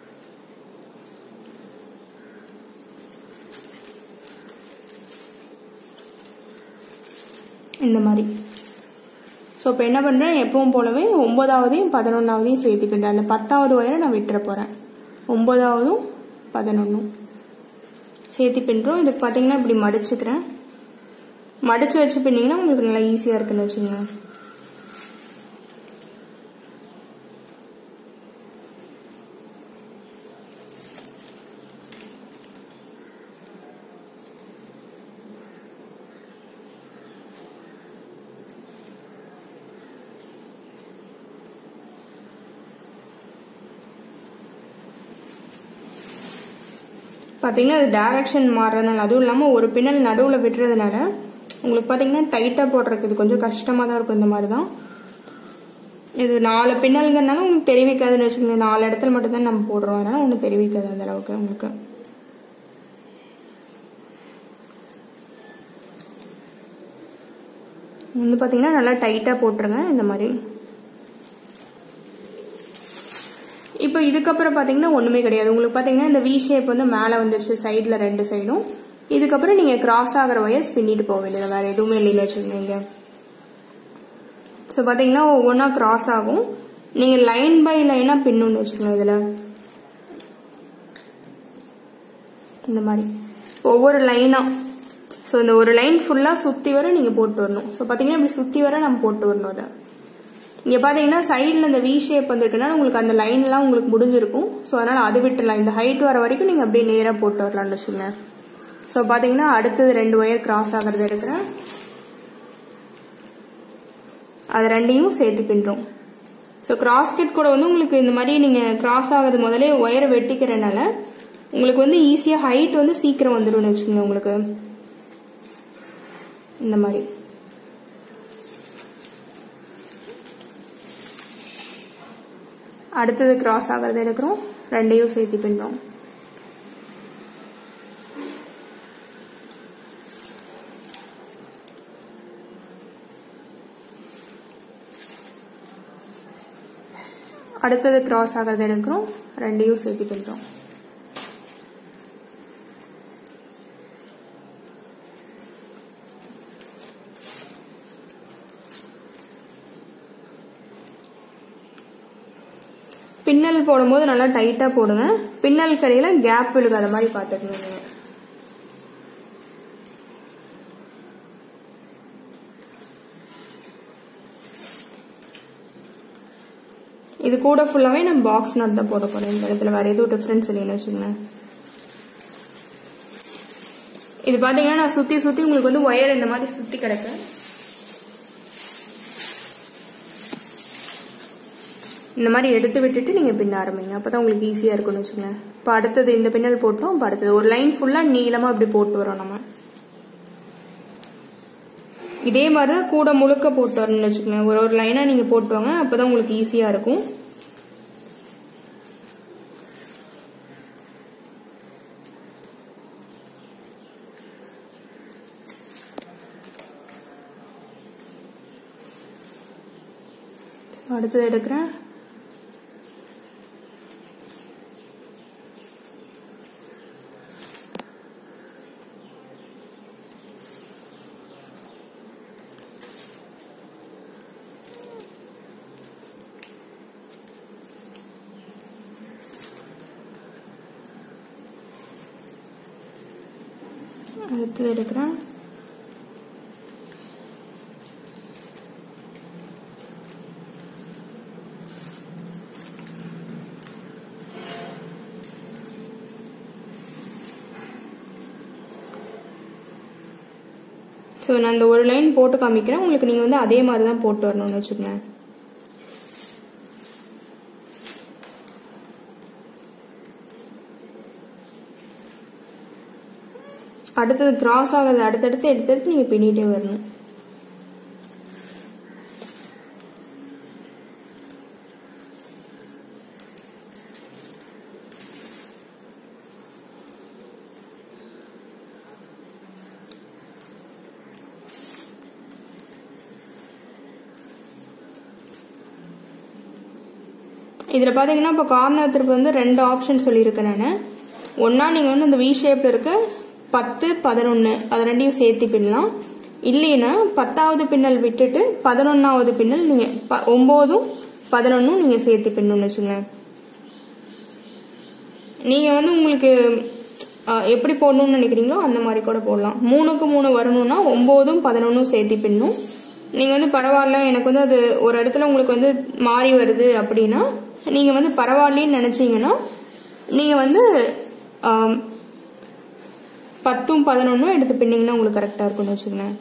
இந்த மாதிரி. ஸோ இப்போ என்ன பண்ணுறேன், எப்பவும் போலவே 9ஆவதையும் 11ஆவதையும் சேர்த்து பின்னுறேன். அந்த 10ஆவது ஒயரை நான் விட்டுற போகிறேன். 9ஆவதும் 11ம் சேர்த்து பின்னுறோம். இதுக்கு பார்த்தீங்கன்னா இப்படி மடிச்சுக்கிறேன். மடிச்சு வச்சு பின்னிங்கன்னா உங்களுக்கு நல்லா ஈஸியாக இருக்குன்னு வச்சுக்கோங்க. பார்த்தீங்கன்னா அது டைரக்ஷன் மாறுறதுனால, அதுவும் இல்லாமல் ஒரு பின்னல் நடுவில் விட்டுறதுனால உங்களுக்கு பார்த்தீங்கன்னா டைட்டாக போடுறதுக்கு இது கொஞ்சம் கஷ்டமாக தான் இருக்கும். இந்த மாதிரி தான் இது 4 பின்னல்ங்கிறதுனால உங்களுக்கு தெரிவிக்காதுன்னு வச்சுக்கோங்க. 4 இடத்துல மட்டும்தான் நம்ம போடுறோம், அதனால ஒன்றும் தெரிவிக்காது அந்த அளவுக்கு உங்களுக்கு. வந்து பார்த்தீங்கன்னா நல்லா டைட்டாக போட்டுருங்க இந்த மாதிரி. இப்போ இதுக்கப்புறம் பார்த்தீங்கன்னா ஒன்றுமே கிடையாது. உங்களுக்கு பார்த்தீங்கன்னா இந்த வி ஷேப் வந்து மேலே வந்துருச்சு சைடில் 2 சைடும். இதுக்கப்புறம் நீங்கள் கிராஸ் ஆகிற ஒயர்ஸ் பின்னிட்டு போக வேண்டியது, வேறு எதுவுமே இல்லைன்னு வச்சுக்கோங்க. ஸோ பார்த்தீங்கன்னா ஒவ்வொன்றா கிராஸ் ஆகும். நீங்கள் லைன் பை லைனாக பின்னணும்னு வச்சுக்கோங்க. இதில் இந்த மாதிரி ஒவ்வொரு லைனாக, ஸோ இந்த ஒரு லைன் ஃபுல்லாக சுற்றி வர நீங்கள் போட்டு வரணும். ஸோ பார்த்தீங்கன்னா இப்படி சுற்றி வர நம்ம போட்டு வரணும். அதை இங்க பாத்தீங்கன்னா சைடுல இந்த வி ஷேப் வந்துருக்குன்னா உங்களுக்கு அந்த லைன் எல்லாம் உங்களுக்கு முடிஞ்சிருக்கும். ஸோ அதனால அது விட்டுலாம். இந்த ஹைட் வர வரைக்கும் நீங்க அப்படியே நேரா போட்டு வரலாம்னு வச்சுங்க. ஸோ பாத்தீங்கன்னா அடுத்தது 2 ஒயர் கிராஸ் ஆகிறது எடுக்கிறேன். அது ரெண்டையும் சேர்த்து பின்றோம். ஸோ கிராஸ்கட் கூட வந்து உங்களுக்கு இந்த மாதிரி நீங்க கிராஸ் ஆகிறது முதலே ஒயரை வெட்டிக்கிறனால உங்களுக்கு வந்து ஈஸியா ஹைட் வந்து சீக்கிரம் வந்துடும் வச்சுக்கோங்க. உங்களுக்கு இந்த மாதிரி அடுத்தது கிராஸ் ஆகிறது எடுக்கிறோம். ரெண்டையும் சேர்த்து பின்றோம். அடுத்தது கிராஸ் ஆகிறது எடுக்கிறோம். ரெண்டையும் சேர்த்து பின்றோம். பின்னல் போடும்போது நல்லா டைட்டா போடுங்க. பின்னல் கடையில கேப் விழுகாத மாதிரி பாத்துக்கணும். இது கூட ஃபுல்லாவே நம்ம பாக்ஸ் நாட் தான் போட போறோம். இந்த இடத்துல வேற எதுவும் டிஃபரன்ஸ் இல்லைன்னு வச்சுக்கோங்க. இது பாத்தீங்கன்னா நான் சுத்தி சுத்தி உங்களுக்கு வந்து ஒயர் இந்த மாதிரி சுத்தி கிடக்கு. இந்த மாதிரி எடுத்து விட்டுட்டு நீங்க பின்ன ஆரம்பிங்க. அப்பதான் உங்களுக்கு ஈஸியா இருக்கும்னு வச்சுக்கோங்க. இப்ப அடுத்தது இந்த பின்னல் போட்டோம். இப்ப அடுத்தது ஒரு லைன் ஃபுல்லா நீளமா அப்படி போட்டு வரோம். நம்ம இதே மாதிரி கூட முழுக்க போட்டு வரணும்னு வச்சுக்கோங்க. ஒரு லைனா நீங்க போட்டு வாங்க. அப்பதான் உங்களுக்கு ஈஸியா இருக்கும். அடுத்தது எடுக்கிறேன். அடுத்தது எடுக்கிறேன். ஸோ நான் இந்த ஒரு லைன் போட்டு காமிக்கிறேன். உங்களுக்கு நீங்க வந்து அதே மாதிரி தான் போட்டு வரணும்னு வச்சுக்கோங்க. அடுத்தது கிராஸ் ஆகுது அடுத்தடுத்து எடுத்து நீங்க பின்னிட்டே வரணும். இதுல பாத்தீங்கன்னா இப்ப கார்னர் திருப்பு வந்து 2 ஆப்ஷன் சொல்லியிருக்கேன் நான். ஒன்னா நீங்க வந்து இந்த வி ஷேப்ல இருக்க 10, 11 அது ரெண்டையும் சேர்த்து பின்னலாம். இல்லைன்னா 10வது பின்னல் விட்டுட்டு 11வது பின்னல் நீங்க 9, 11 நீங்க சேர்த்து பின்னணும்னு வச்சுங்க. நீங்க வந்து உங்களுக்கு எப்படி போடணும்னு நினைக்கிறீங்களோ அந்த மாதிரி கூட போடலாம். 3க்கு 3 வரணும்னா 9, 11 சேர்த்து பின்னும். நீங்க வந்து பரவாயில்ல எனக்கு வந்து அது ஒரு இடத்துல உங்களுக்கு வந்து மாறி வருது அப்படின்னா நீங்க வந்து பரவாயில்லன்னு நினைச்சீங்கன்னா நீங்க வந்து 10, 11 எடுத்து பின்னீங்கன்னா உங்களுக்கு கரெக்டா இருக்கும்னு வச்சுக்கோங்க.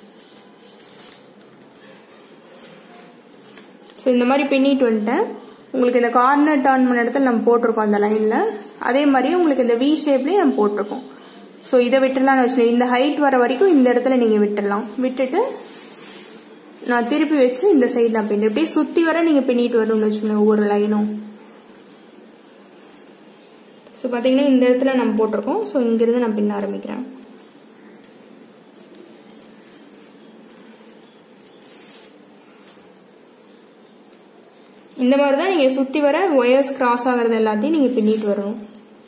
ஸோ இந்த மாதிரி பின்னிட்டு வந்துட்டேன். உங்களுக்கு இந்த கார்னர் டர்ன் பண்ண இடத்துல நம்ம போட்டிருக்கோம் அந்த லைன்ல. அதே மாதிரி உங்களுக்கு இந்த வி ஷேப்லயே நம்ம போட்டிருக்கோம். ஸோ இதை விட்டுடலாம்னு வச்சுக்கோங்க. இந்த ஹைட் வர வரைக்கும் இந்த இடத்துல நீங்க விட்டுடலாம். விட்டுட்டு நான் திருப்பி வச்சு இந்த சைடு நான் பின்னு இப்படியே சுத்தி வர நீங்க பின்னிட்டு வரணும்னு வச்சுக்கோங்க ஒவ்வொரு லைனும். ஸோ பாத்தீங்கன்னா இந்த இடத்துல நம்ம போட்டிருக்கோம். ஸோ இங்கிருந்து நான் பின்ன ஆரம்பிக்கிறேன். இந்த மாதிரி தான் நீங்க சுத்தி வர ஒயர்ஸ் கிராஸ் ஆகிறது எல்லாத்தையும் நீங்க பின்னிட்டு வரணும்.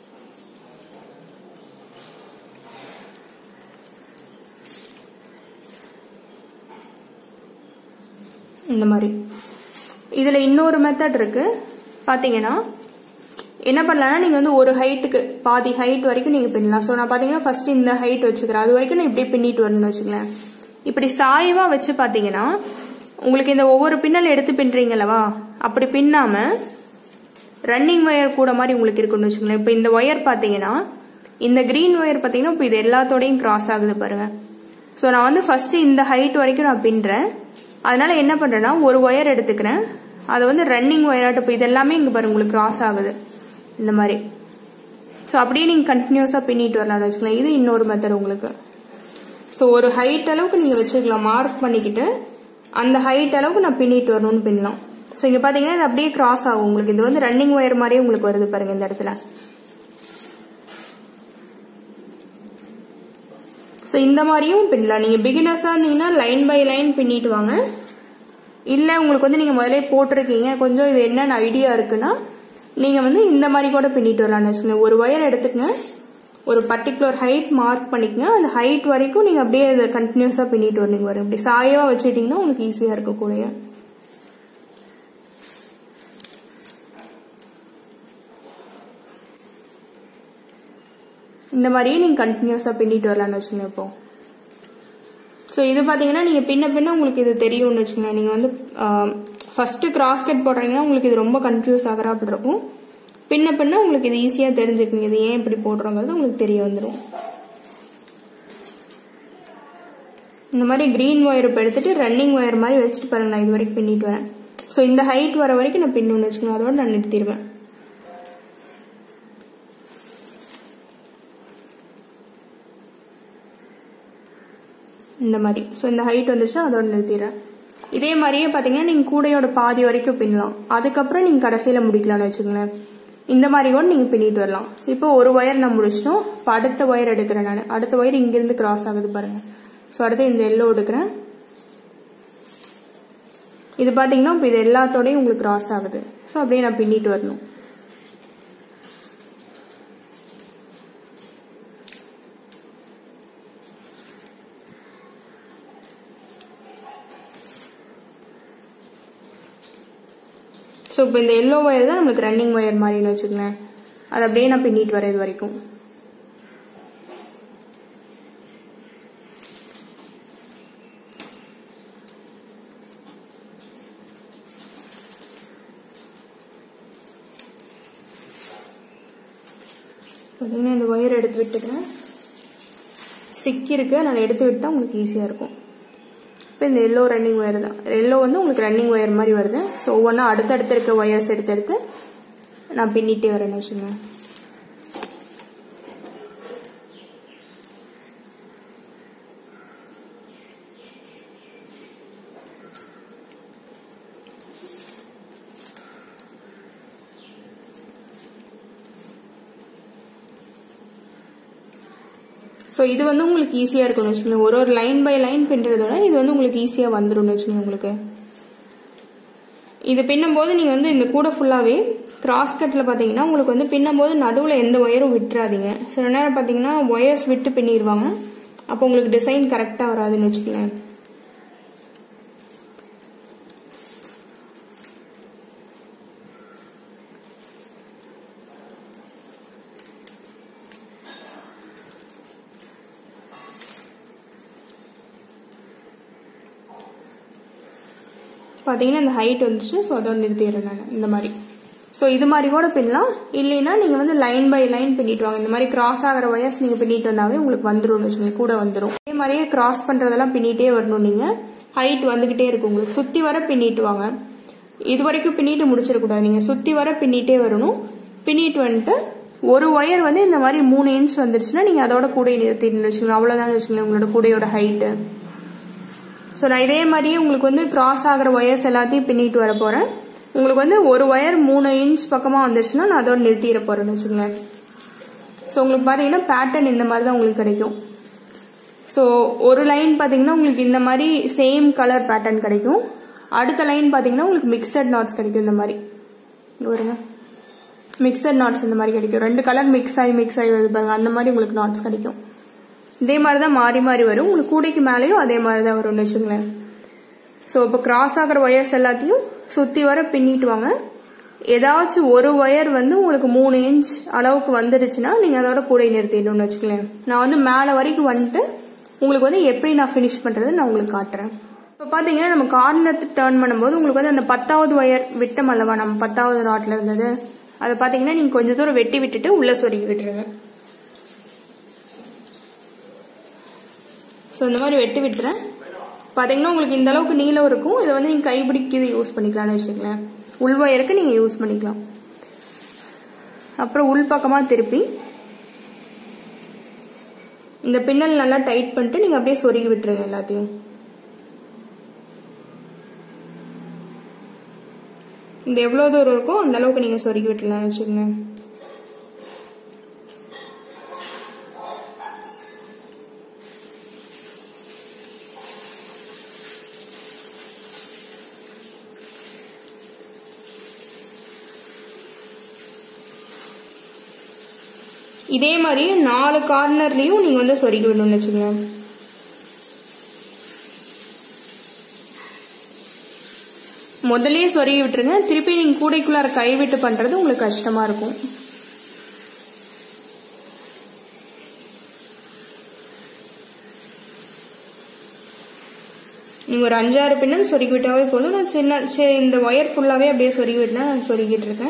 இந்த மாதிரி இதுல இன்னொரு மெத்தட் இருக்கு. பாத்தீங்கன்னா என்ன பண்ணலாம்னா நீங்க வந்து ஒரு ஹைட்டுக்கு பாதி ஹைட் வரைக்கும் நீங்க பின்னலாம். ஸோ நான் பாத்தீங்கன்னா ஃபர்ஸ்ட் இந்த ஹைட் வச்சுக்கிறேன். அது வரைக்கும் நான் இப்படியே பின்னிட்டு வரணும்னு வச்சுக்கலாம். இப்படி சாய்வா வச்சு பாத்தீங்கன்னா உங்களுக்கு இந்த ஒவ்வொரு பின்னல் எடுத்து பின்றீங்களவா, அப்படி பின்னாம ரன்னிங் ஒயர் கூட மாதிரி உங்களுக்கு இருக்குன்னு வச்சுக்கோங்களேன். இப்போ இந்த ஒயர் பார்த்தீங்கன்னா இந்த கிரீன் ஒயர் பார்த்தீங்கன்னா இப்போ இது எல்லாத்தோடையும் கிராஸ் ஆகுது பாருங்க. ஸோ நான் வந்து ஃபர்ஸ்ட் இந்த ஹைட் வரைக்கும் நான் பின்றேன். அதனால என்ன பண்றேன்னா ஒரு ஒயர் எடுத்துக்கிறேன், அதை வந்து ரன்னிங் ஒயராட்டு இப்போ இது எல்லாமே இங்கே பாருங்க உங்களுக்கு கிராஸ் ஆகுது இந்த மாதிரி. ஸோ அப்படியே நீங்கள் கண்டினியூஸாக பின்னிட்டு வரலாம்னு வச்சுக்கலாம். இது இன்னொரு மெத்தட் உங்களுக்கு. ஸோ ஒரு ஹைட் அளவுக்கு நீங்கள் வச்சுக்கலாம், மார்க் பண்ணிக்கிட்டு அந்த ஹைட் அளவுக்கு நான் பின்னிட்டு வரணும்னு பின்னலாம். ஸோ இங்கே பார்த்தீங்கன்னா இது அப்படியே கிராஸ் ஆகும் உங்களுக்கு. இது வந்து ரன்னிங் ஒயர் மாதிரியே உங்களுக்கு வருது பாருங்க இந்த இடத்துல. ஸோ இந்த மாதிரியும் பின்னலாம். நீங்கள் பிகினர்ஸாக இருந்தீங்கன்னா லைன் பை லைன் பின்னிட்டு வாங்க. இல்லை உங்களுக்கு வந்து நீங்கள் முதலே போட்டிருக்கீங்க கொஞ்சம் இது என்னென்ன ஐடியா இருக்குன்னா நீங்கள் வந்து இந்த மாதிரி கூட பின்னிட்டு வரலாம்னு வச்சுக்கோங்க. ஒரு ஒயர் எடுத்துக்கங்க, ஒரு பர்டிகுலர் ஹைட் மார்க் பண்ணிக்கங்க, அந்த ஹைட் வரைக்கும் நீங்கள் அப்படியே அதை கண்டினியூஸாக பின்னிட்டு வரீங்க வரும். இப்படி சாயவாக வச்சுட்டீங்கன்னா உங்களுக்கு ஈஸியாக இருக்கும் கூடைய. இந்த மாதிரியே நீங்கள் கண்டினியூஸாக பின்னிட்டு வரலாம்னு வச்சுக்கோங்க. இப்போ ஸோ இது பார்த்தீங்கன்னா நீங்கள் பின்ன பின்ன உங்களுக்கு இது தெரியும்னு வச்சுக்கோங்க. நீங்கள் வந்து ஃபர்ஸ்ட் கிராஸ் கட் போடுறீங்கன்னா உங்களுக்கு இது ரொம்ப கன்ஃபியூஸ் ஆகிற அப்படி இருக்கும். பின்ன பின்ன உங்களுக்கு இது ஈஸியாக தெரிஞ்சுக்குங்க, இது ஏன் இப்படி போடுறோங்கிறது உங்களுக்கு தெரிய வந்துடும். இந்த மாதிரி கிரீன் ஒயர் இப்போ எடுத்துட்டு ரன்னிங் ஒயர் மாதிரி வச்சுட்டு பாருங்க, நான் இது வரைக்கும் பின்னிட்டு வரேன். ஸோ இந்த ஹைட் வர வரைக்கும் நான் பின்னுன்னு வச்சுக்கோங்க, அதோட நான் நிறுத்திடுவேன். இந்த மாதிரி. ஸோ இந்த ஹைட் வந்துச்சுன்னா அதோட நிறுத்திடுறேன். இதே மாதிரியே பார்த்தீங்கன்னா நீங்கள் கூடையோட பாதி வரைக்கும் பின்னலாம், அதுக்கப்புறம் நீங்கள் கடைசியில் முடிக்கலாம்னு வச்சுக்கோங்களேன். இந்த மாதிரி கூட நீங்கள் பின்னிட்டு வரலாம். இப்போ ஒரு ஒயர் நான் முடிச்சிட்டோம். இப்போ அடுத்த ஒயர் எடுக்கிறேன் நான். அடுத்த ஒயர் இங்கிருந்து கிராஸ் ஆகுது பாருங்க. ஸோ அடுத்து இந்த எல்லோ எடுக்கிறேன். இது பார்த்தீங்கன்னா இப்போ இது எல்லாத்தோடையும் உங்களுக்கு கிராஸ் ஆகுது. ஸோ அப்படியே நான் பின்னிட்டு வரணும். ஸோ இப்போ இந்த எல்லோ ஒயர் தான் நம்மளுக்கு ரன்னிங் ஒயர் மாதிரின்னு வச்சுக்கோங்களேன். அது அப்படியே நான் பின்னிட்டு வரேன் இது வரைக்கும். பார்த்தீங்கன்னா இந்த ஒயர் எடுத்து விட்டுக்கிறேன். சிக்கி இருக்கு, நான் எடுத்து விட்டால் உங்களுக்கு ஈஸியாக இருக்கும். இப்போ இந்த எல்லோ ரன்னிங் ஒயர் தான். எல்லோ வந்து உங்களுக்கு ரன்னிங் ஒயர் மாதிரி வருது. ஸோ ஒவ்வொன்றா அடுத்தடுத்து இருக்க ஒயர்ஸ் எடுத்து நான் பின்னிட்டே வரேன்னு வச்சுங்க. ஸோ இது வந்து உங்களுக்கு ஈஸியாக இருக்கும்னு வச்சுக்கோங்க. ஒரு லைன் பை லைன் பின்னுறதோட இது வந்து உங்களுக்கு ஈஸியாக வந்துடும் வச்சுக்கோங்க. உங்களுக்கு இது பின்னும்போது நீங்கள் வந்து இந்த கூட ஃபுல்லாகவே கிராஸ் கட்டில் பார்த்தீங்கன்னா உங்களுக்கு வந்து பின்னும்போது நடுவில் எந்த ஒயரும் விட்டுறாதீங்க. சில நேரம் பார்த்தீங்கன்னா ஒயர்ஸ் விட்டு பின்னிடுவாங்க, அப்போ உங்களுக்கு டிசைன் கரெக்டாக வராதுன்னு வச்சுக்கோங்க. பார்த்தீங்கன்னா இந்த ஹைட் வந்துச்சு. ஸோ அதோட நிறுத்திடுறேன் நான் இந்த மாதிரி. ஸோ இது மாதிரி கூட பின்னலாம். இல்லைன்னா நீங்கள் வந்து லைன் பை லைன் பின்னிட்டு வாங்க. இந்த மாதிரி கிராஸ் ஆகிற ஒயர்ஸ் நீங்கள் பின்னிட்டு வந்தாவே உங்களுக்கு வந்துடும் வச்சுக்கோங்க, கூட வந்துடும். இதே மாதிரியே கிராஸ் பண்ணுறதெல்லாம் பின்னிட்டே வரணும். நீங்கள் ஹைட் வந்துகிட்டே இருக்கும் உங்களுக்கு. சுற்றி வர பின்னிட்டு வாங்க. இது வரைக்கும் பின்னிட்டு முடிச்சிடக்கூடாது. நீங்கள் சுற்றி வர பின்னிட்டே வரணும். பின்னிட்டு வந்துட்டு ஒரு ஒயர் வந்து இந்த மாதிரி 3 இன்ச் வந்துருச்சுன்னா நீங்கள் அதோட கூடையை நிறுத்திட்டு வச்சுக்கோங்க. அவ்வளோதான் வச்சுக்கோங்க உங்களோட கூடையோட ஹைட்டு. ஸோ நான் இதே மாதிரியே உங்களுக்கு வந்து கிராஸ் ஆகிற ஒயர்ஸ் எல்லாத்தையும் பின்னிட்டு வர போகிறேன். உங்களுக்கு வந்து ஒரு ஒயர் 3 இன்ச் பக்கமாக வந்துருச்சுன்னா நான் அதோட நிறுத்திட போகிறேன்னு வச்சுக்கோங்களேன். ஸோ உங்களுக்கு பார்த்தீங்கன்னா பேட்டர்ன் இந்த மாதிரி தான் உங்களுக்கு கிடைக்கும். ஸோ ஒரு லைன் பார்த்தீங்கன்னா உங்களுக்கு இந்த மாதிரி சேம் கலர் பேட்டர்ன் கிடைக்கும். அடுத்த லைன் பார்த்தீங்கன்னா உங்களுக்கு மிக்சட் நாட்ஸ் கிடைக்கும். இந்த மாதிரி வருங்க, மிக்சட் நாட்ஸ் இந்த மாதிரி கிடைக்கும். 2 கலர் மிக்ஸ் ஆகி வருது பாருங்க, அந்த மாதிரி உங்களுக்கு நாட்ஸ் கிடைக்கும். இதே மாதிரி தான் மாறி மாறி வரும். உங்களுக்கு கூடைக்கு மேலேயும் அதே மாதிரி தான் வரும்னு வச்சுக்கோங்களேன். ஸோ இப்போ கிராஸ் ஆகிற ஒயர்ஸ் எல்லாத்தையும் சுற்றி வர பின்னிட்டு வாங்க. ஏதாச்சும் ஒரு ஒயர் வந்து உங்களுக்கு 3 இன்ச் அளவுக்கு வந்துடுச்சுன்னா நீங்கள் அதோட கூடை நிறுத்திடணும்னு வச்சுக்கோங்களேன். நான் வந்து மேலே வரைக்கும் வந்துட்டு உங்களுக்கு வந்து எப்படி நான் ஃபினிஷ் பண்ணுறது நான் உங்களுக்கு காட்டுறேன். இப்போ பார்த்தீங்கன்னா நம்ம கார்னர் டர்ன் பண்ணும்போது உங்களுக்கு வந்து அந்த 10வது ஒயர் விட்டம் அல்லவா நம்ம 10வது நாட்ல இருந்தது, அதை பார்த்தீங்கன்னா நீங்கள் கொஞ்சம் தூரம் வெட்டி விட்டுட்டு உள்ளே சொருகி விட்டுருங்க. ஸோ இந்த மாதிரி வெட்டி விட்டுறேன். பார்த்தீங்கன்னா உங்களுக்கு இந்த அளவுக்கு நீளம் இருக்கும். இதை வந்து நீங்கள் கைப்பிடிக்கு யூஸ் பண்ணிக்கலாம்னு வச்சுக்கங்களேன். உள் ஒயருக்கு நீங்கள் யூஸ் பண்ணிக்கலாம். அப்புறம் உள் பக்கமாக திருப்பி இந்த பின்னல் நல்லா டைட் பண்ணிட்டு நீங்கள் அப்படியே சொருகி விட்டுருங்க எல்லாத்தையும். இந்த எவ்வளோ தூரம் இருக்கோ அந்த அளவுக்கு நீங்கள் சொருகி விட்டுலாம்னு வச்சுக்கோங்க. இதே மாதிரி 4 கார்னர்லயும் நீங்க வந்து சொருகி விடணும்னு வச்சுக்கோங்க. முதல்லயே சொருகி விட்டுருங்க. திருப்பி நீங்க கூடைக்குள்ளார கைவிட்டு பண்றது உங்களுக்கு கஷ்டமா இருக்கும். நீங்க ஒரு 5-6 பின்னல் சொருகி விட்டாவே போதும். நான் சின்ன இந்த ஒயர் ஃபுல்லாவே அப்படியே சொருகி விட்டா நான் சொருகிட்டு இருக்கேன்.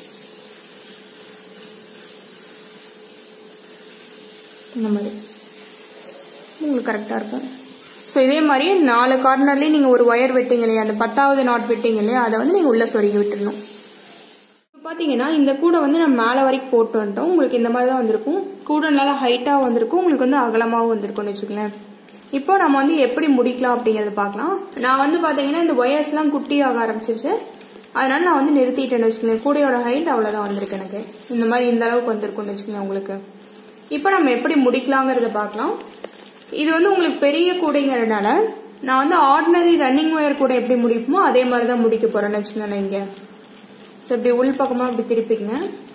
இந்த மாதிரி உங்களுக்கு கரெக்டா இருக்கும். ஸோ இதே மாதிரி 4 கார்னர்லயும் நீங்க ஒரு ஒயர் வெட்டிங்க இல்லையா, அந்த 10வது நாட் வெட்டிங்க இல்லையா, அதை வந்து நீங்க உள்ள சொருகி விட்டுடணும். இப்போ பாத்தீங்கன்னா இந்த கூடை வந்து நம்ம மேலே வரைக்கும் போட்டு வந்துட்டோம். உங்களுக்கு இந்த மாதிரி தான் வந்திருக்கும். கூடை நல்லா ஹைட்டா வந்திருக்கும், உங்களுக்கு வந்து அகலமாகவும் வந்திருக்கும்னு வச்சுக்கலேன். இப்போ நம்ம வந்து எப்படி முடிக்கலாம் அப்படிங்கறத பார்க்கலாம். நான் வந்து பாத்தீங்கன்னா இந்த ஒயர்ஸ் எல்லாம் குட்டி ஆக ஆரம்பிச்சிருச்சு, அதனால நான் வந்து நிறுத்திட்டேன்னு வச்சுக்கலேன். கூடையோட ஹைட் அவ்வளவுதான் வந்திருக்கு எனக்கு. இந்த மாதிரி இந்த அளவுக்கு வந்திருக்கும்னு வச்சுக்கலேன் உங்களுக்கு. இப்போ நம்ம எப்படி முடிக்கலாங்கிறத பார்க்கலாம். இது வந்து உங்களுக்கு பெரிய கூடைங்கிறதுனால நான் வந்து ஆர்டினரி ரன்னிங் ஒயர் கூட எப்படி முடிப்போமோ அதே மாதிரி தான் முடிக்க போறேன்னு வச்சுக்கோங்க. இங்க ஸோ இப்படி உள் பக்கமா இப்படி திருப்பிங்க.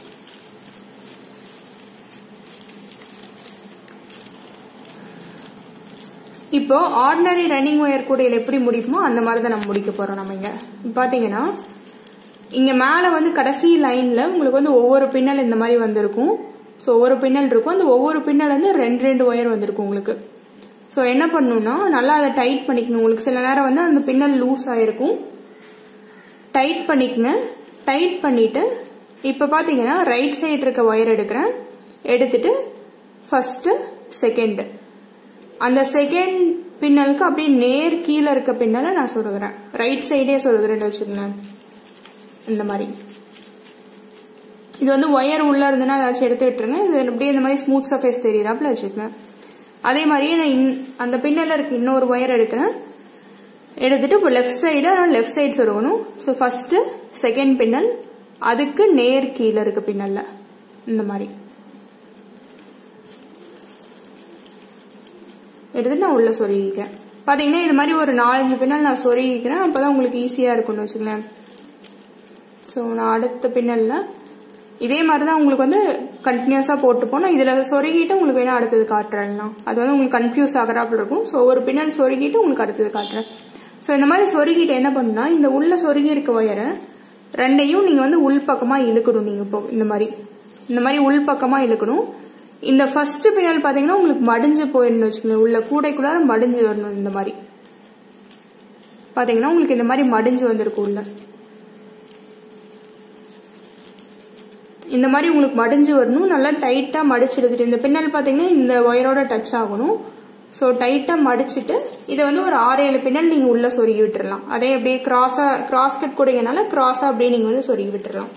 இப்போ ஆர்டினரி ரன்னிங் ஒயர் கூடையில் எப்படி முடிப்போமோ அந்த மாதிரி தான் நம்ம முடிக்க போறோம். நம்ம இங்க பாத்தீங்கன்னா இங்க மேல வந்து கடைசி லைன்ல உங்களுக்கு வந்து ஒவ்வொரு பின்னல் இந்த மாதிரி வந்திருக்கும். ஸோ ஒவ்வொரு பின்னல் இருக்கும். அந்த ஒவ்வொரு பின்னல் வந்து 2 ஒயர் வந்திருக்கும் உங்களுக்கு. ஸோ என்ன பண்ணணும்னா நல்லா அதை டைட் பண்ணிக்கணும். உங்களுக்கு சில நேரம் வந்து அந்த பின்னல் லூஸ் ஆயிருக்கும். டைட் பண்ணிக்கங்க. டைட் பண்ணிட்டு இப்போ பாத்தீங்கன்னா ரைட் சைடு இருக்க ஒயர் எடுக்கிறேன். எடுத்துட்டு ஃபர்ஸ்ட் செகண்ட் அந்த செகண்ட் பின்னலுக்கு அப்படியே நேர் கீழே இருக்க பின்னலை நான் சொருகிறேன். ரைட் சைடே சொருகிறேன்னு வச்சுக்கோங்க. இந்த மாதிரி இது வந்து ஒயர் உள்ள இருந்துன்னா ஏதாச்சும் எடுத்து விட்டுருங்க. இது அப்படியே இந்த மாதிரி ஸ்மூத் சர்ஃபேஸ் தெரியறாப்புல வச்சுக்கோங்க. அதே மாதிரியே நான் அந்த பின்னல இருக்கு இன்னொரு ஒயர் எடுக்கிறேன். எடுத்துட்டு இப்போ லெஃப்ட் சைடு சொருகணும். ஸோ ஃபர்ஸ்ட் செகண்ட் பின்னல் அதுக்கு நேர் கீழே இருக்க பின்னல்ல இந்த மாதிரி எடுத்துட்டு நான் உள்ள சொருகிக்கிறேன். பாத்தீங்கன்னா இது மாதிரி ஒரு 4-5 பின்னல் நான் சொருகிக்கிறேன். அப்பதான் உங்களுக்கு ஈஸியா இருக்கும்னு வச்சுக்கலேன். ஸோ நான் அடுத்த பின்னல்ல இதே மாதிரிதான் உங்களுக்கு வந்து கண்டினியூஸா போட்டு போனா இதுல சொருகிட்டு உங்களுக்கு வேணா அடுத்தது காட்டுறேன். அது வந்து உங்களுக்கு கன்ஃபியூஸ் ஆகிறாப்புல இருக்கும். ஸோ ஒரு பின்னல் சொருகிட்டு உங்களுக்கு அடுத்தது காட்டுறேன். ஸோ இந்த மாதிரி சொருகிட்டு என்ன பண்ணுனா இந்த உள்ள சொருகி இருக்க ஒயரை 2ஐயும் நீங்க வந்து உள் பக்கமா இழுக்கணும். நீங்க இப்போ இந்த மாதிரி உள் பக்கமா இழுக்கணும். இந்த ஃபர்ஸ்ட் பின்னல் பாத்தீங்கன்னா உங்களுக்கு மடிஞ்சு போயிடணும் வச்சுக்கோங்க. உள்ள கூடைக்குள்ளார மடிஞ்சு வரணும். இந்த மாதிரி பாத்தீங்கன்னா உங்களுக்கு இந்த மாதிரி மடிஞ்சு வந்திருக்கும். உள்ள இந்த மாதிரி உங்களுக்கு மடிஞ்சு வரணும். நல்லா டைட்டா மடிச்சு எடுத்துட்டு இந்த பின்னல் பாத்தீங்கன்னா இந்த ஒயரோட டச் ஆகணும். ஸோ டைட்டா மடிச்சுட்டு இதை வந்து ஒரு 6-7 பின்னல் நீங்க உள்ள சொருகி விட்டுறலாம். அதே அப்படியே கிராஸ் கட் கூடையனால கிராஸா அப்படியே நீங்க வந்து சொருகி விட்டுறலாம்.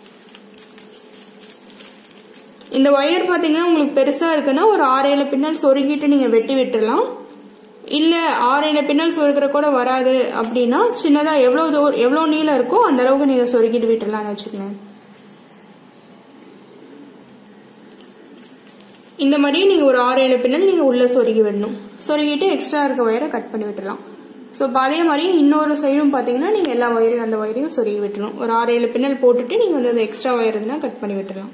இந்த ஒயர் பாத்தீங்கன்னா உங்களுக்கு பெருசா இருக்குன்னா ஒரு 6-7 பின்னல் சொருகிட்டு நீங்க வெட்டி விட்டுறலாம். இல்ல 6-7 பின்னல் சொருகிற கூட வராது அப்படின்னா சின்னதா எவ்வளவு நீளம் இருக்கோ அந்த அளவுக்கு நீங்க சொருகிட்டு விட்டுறலாம்னு வச்சுக்கோங்க. இந்த மாதிரி நீங்க ஒரு 6-7 பின்னல் நீங்க உள்ள சொருகி விடணும். சொருகிட்டு எக்ஸ்ட்ரா இருக்க ஒயரை கட் பண்ணி விட்டுலாம். ஸோ அதே மாதிரி இன்னொரு சைடும் பாத்தீங்கன்னா நீங்க எல்லா ஒயரையும் அந்த ஒயரையும் சொருகி விட்டுணும். ஒரு 6-7 பின்னல் போட்டுட்டு நீங்க வந்து எக்ஸ்ட்ரா ஒயர் இருந்தா கட் பண்ணி விட்டுலாம்.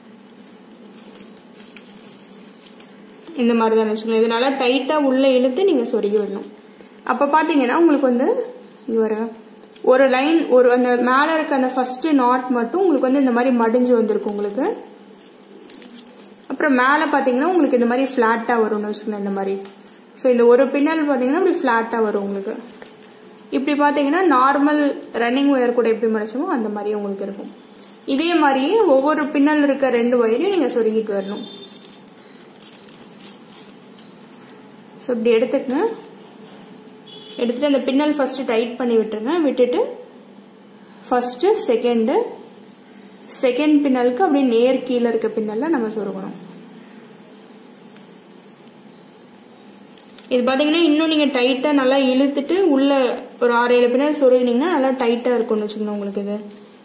இந்த மாதிரி தான் வச்சுக்கணும். இது நல்லா டைட்டா உள்ள இழுத்து நீங்க சொருகி விடணும். அப்ப பாத்தீங்கன்னா உங்களுக்கு வந்து ஒரு லைன் அந்த மேல இருக்க அந்த ஃபர்ஸ்ட் நாட் மட்டும் உங்களுக்கு வந்து இந்த மாதிரி மடிஞ்சு வந்திருக்கும் உங்களுக்கு. அப்புறம் மேல பாத்தீங்கன்னா உங்களுக்கு இந்த மாதிரி பிளாட்டா வரும்னு வச்சுக்கோங்க. இந்த மாதிரி ஸோ இந்த ஒரு பின்னல் பாத்தீங்கன்னா இப்படி பிளாட்டா வரும் உங்களுக்கு. இப்படி பாத்தீங்கன்னா நார்மல் ரன்னிங் ஒயர் கூட எப்படி மடிச்சோமோ அந்த மாதிரி உங்களுக்கு இருக்கும். இதே மாதிரியே ஒவ்வொரு பின்னல் இருக்க 2 ஒயரையும் நீங்க சொருகிட்டு வரணும். சோ இப்படி எடுத்துக்கங்க. எடுத்துட்டு அந்த பின்னல் ஃபர்ஸ்ட் டைட் பண்ணி விட்டுருங்க. விட்டுட்டு ஃபர்ஸ்ட் செகண்ட் பின்னலுக்கு அப்படியே நேர் கீழே இருக்க பின்னல்ல நம்ம சொருகணும். இது பாத்தீங்கன்னா இன்னும் நீங்க டைட்டா நல்லா இழுத்துட்டு உள்ள ஒரு 6-7 பின்னல் சொருகினீங்கன்னா நல்லா டைட்டா இருக்கும்னு வச்சுக்கணும் உங்களுக்கு. இது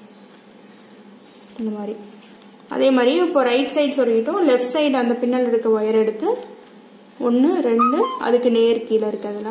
இந்த மாதிரி அதே மாதிரி இப்போ ரைட் சைடு சொருகிட்டோம். லெஃப்ட் சைடு அந்த பின்னல் இருக்க ஒயர் எடுத்து 1 2 அதுக்கு நேர் கீழே இருக்கு அதுல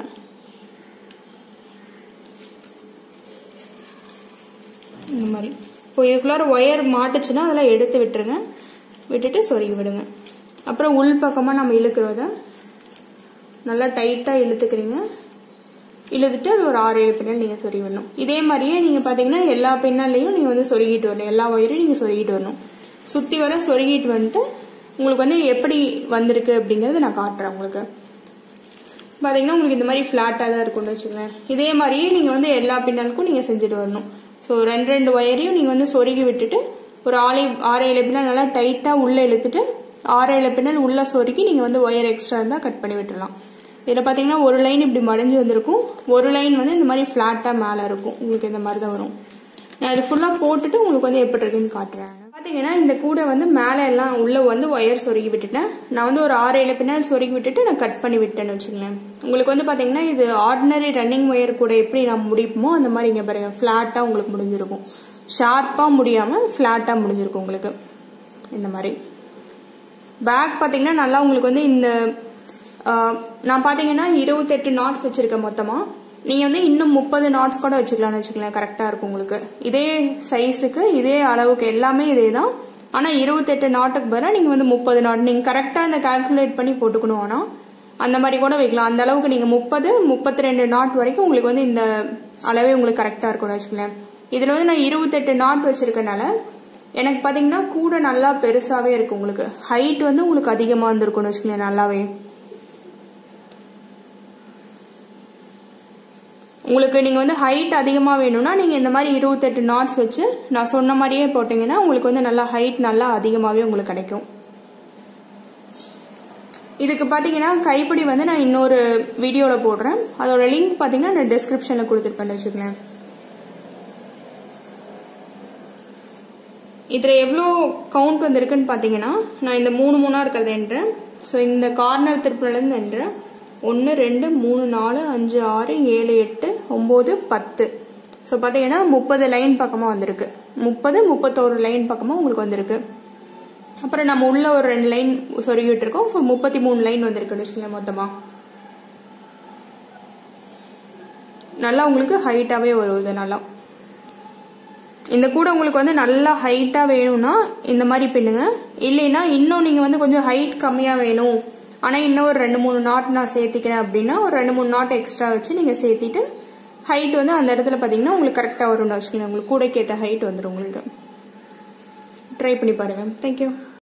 இந்த மாதிரி. இப்போ இதுக்குள்ளார ஒயர் மாட்டுச்சுன்னா அதெல்லாம் எடுத்து விட்டுருங்க. விட்டுட்டு சொருகி விடுங்க. அப்புறம் உள் பக்கமா நம்ம இழுக்கிறத நல்லா டைட்டா இழுத்துக்கிறீங்க. இழுத்துட்டு அது ஒரு 6-7 பின்னல் நீங்க சொருகி வரணும். இதே மாதிரியே நீங்க பாத்தீங்கன்னா எல்லா பின்னல்லையும் நீங்க வந்து சொருகிட்டு வரணும். எல்லா ஒயரையும் நீங்க சொருகிட்டு வரணும். சுத்தி வர சொருகிட்டு வந்துட்டு உங்களுக்கு வந்து எப்படி வந்திருக்கு அப்படிங்கறது நான் காட்டுறேன் உங்களுக்கு. பாத்தீங்கன்னா உங்களுக்கு இந்த மாதிரி பிளாட்டா தான் இருக்கும்னு வச்சுக்கோங்க. இதே மாதிரியே நீங்க வந்து எல்லா பின்னலுக்கும் நீங்க செஞ்சுட்டு வரணும். ஸோ 2 ஒயரையும் நீங்க வந்து சொருகி விட்டுட்டு ஒரு 6-7 பின்னல் நல்லா டைட்டா உள்ள இழுத்துட்டு 6-7 பின்னல் உள்ள சொருகி நீங்க வந்து ஒயர் எக்ஸ்ட்ரா இருந்தா கட் பண்ணி விட்டுடலாம். இதுல பாத்தீங்கன்னா ஒரு லைன் இப்படி மடிஞ்சு வந்திருக்கும். ஒரு லைன் வந்து இந்த மாதிரி பிளாட்டா மேல இருக்கும். உங்களுக்கு இந்த மாதிரி தான் வரும். நான் இது ஃபுல்லா போட்டுட்டு உங்களுக்கு வந்து எப்படி இருக்குன்னு காட்டுறேன். பாத்தீங்கன்னா இந்த கூடை வந்து மேல எல்லாம் உள்ள வந்து ஒயர் சொருகி விட்டுட்டேன். நான் வந்து ஒரு 6-7 பின்னல் சொருகி விட்டுட்டு நான் கட் பண்ணி விட்டேன்னு வச்சுக்கலேன். உங்களுக்கு வந்து பாத்தீங்கன்னா இது ஆர்டினரி ரன்னிங் ஒயர் கூட எப்படி நம்ம முடிப்போமோ அந்த மாதிரி இங்க பாருங்க பிளாட்டா உங்களுக்கு முடிஞ்சிருக்கும். ஷார்ப்பா முடியாம பிளாட்டா முடிஞ்சிருக்கும் உங்களுக்கு இந்த மாதிரி. பேக் பாத்தீங்கன்னா நல்லா உங்களுக்கு வந்து இந்த நான் பாத்தீங்கன்னா 28 நாட்ஸ் வச்சிருக்கேன் மொத்தமா. நீங்க வந்து இன்னும் 30 நாட்ஸ் கூட வச்சுக்கலாம்னு வச்சுக்கலாம். கரெக்டா இருக்கும் உங்களுக்கு. இதே சைஸுக்கு இதே அளவுக்கு எல்லாமே இதே தான். ஆனா 28 நாட்டுக்கு பதிலா நீங்க வந்து 30 நாட் நீங்க கரெக்டா இந்த கால்குலேட் பண்ணி போட்டுக்கணும். ஆனா அந்த மாதிரி கூட வைக்கலாம். அந்த அளவுக்கு நீங்க 30-32 நாட் வரைக்கும் உங்களுக்கு வந்து இந்த அளவே உங்களுக்கு கரெக்டா இருக்கும்னு வச்சுக்கலாம். இதுல வந்து நான் 28 நாட் வச்சிருக்கனால எனக்கு பாத்தீங்கன்னா கூட நல்லா பெருசாவே இருக்கு. உங்களுக்கு ஹைட் வந்து உங்களுக்கு அதிகமா இருந்திருக்கும்னு வச்சுக்கலாம். நல்லாவே உங்களுக்கு நீங்க வந்து ஹைட் அதிகமா வேணும்னா நீங்க இந்த மாதிரி 28 நாட்ஸ் வச்சு நான் சொன்ன மாதிரியே போட்டீங்கன்னா உங்களுக்கு வந்து நல்லா ஹைட் நல்லா அதிகமாவே உங்களுக்கு கிடைக்கும். இதுக்கு பாத்தீங்கன்னா கைப்பிடி வந்து நான் இன்னொரு வீடியோல போடுறேன். அதோட லிங்க் பாத்தீங்கன்னா நான் டிஸ்கிரிப்ஷன்ல கொடுத்துருப்பேன் வச்சுக்கலாம். இதுல எவ்வளோ கவுண்ட் வந்திருக்குன்னு பாத்தீங்கன்னா நான் இந்த 3 இருக்கிறத என்றேன். ஸோ இந்த கார்னர் திருப்பில இருந்து என்றேன் 1 2 3 4 5 6 7 8 9 10. ஸோ பாத்தீங்கன்னா 30 லைன் பக்கமா வந்திருக்கு. 31 லைன் பக்கமா உங்களுக்கு வந்திருக்கு. அப்புறம் நம்ம உள்ள ஒரு 2 லைன் சொருகிட்டு இருக்கோம். ஸோ 33 லைன் வந்திருக்குன்னு வச்சுக்கோங்க மொத்தமா. நல்லா உங்களுக்கு ஹைட்டாவே வருது. நல்லா இந்த கூட உங்களுக்கு வந்து நல்லா ஹைட்டா வேணும்னா இந்த மாதிரி பின்னுங்க. இல்லைன்னா இன்னும் நீங்க வந்து கொஞ்சம் ஹைட் கம்மியா வேணும் ஆனா இன்னும் ஒரு 2-3 நாட் நான் சேர்த்திக்கிறேன் அப்படின்னா ஒரு 2-3 நாட் எக்ஸ்ட்ரா வச்சு நீங்க சேர்த்திட்டு ஹைட் வந்து அந்த இடத்துல பாத்தீங்கன்னா உங்களுக்கு கரெக்டா வரும்னு வச்சுக்கோங்க. உங்களுக்கு கூடைக்கு ஏற்ற ஹைட் வந்துடும். உங்களுக்கு ட்ரை பண்ணி பாருங்க. தேங்க்யூ.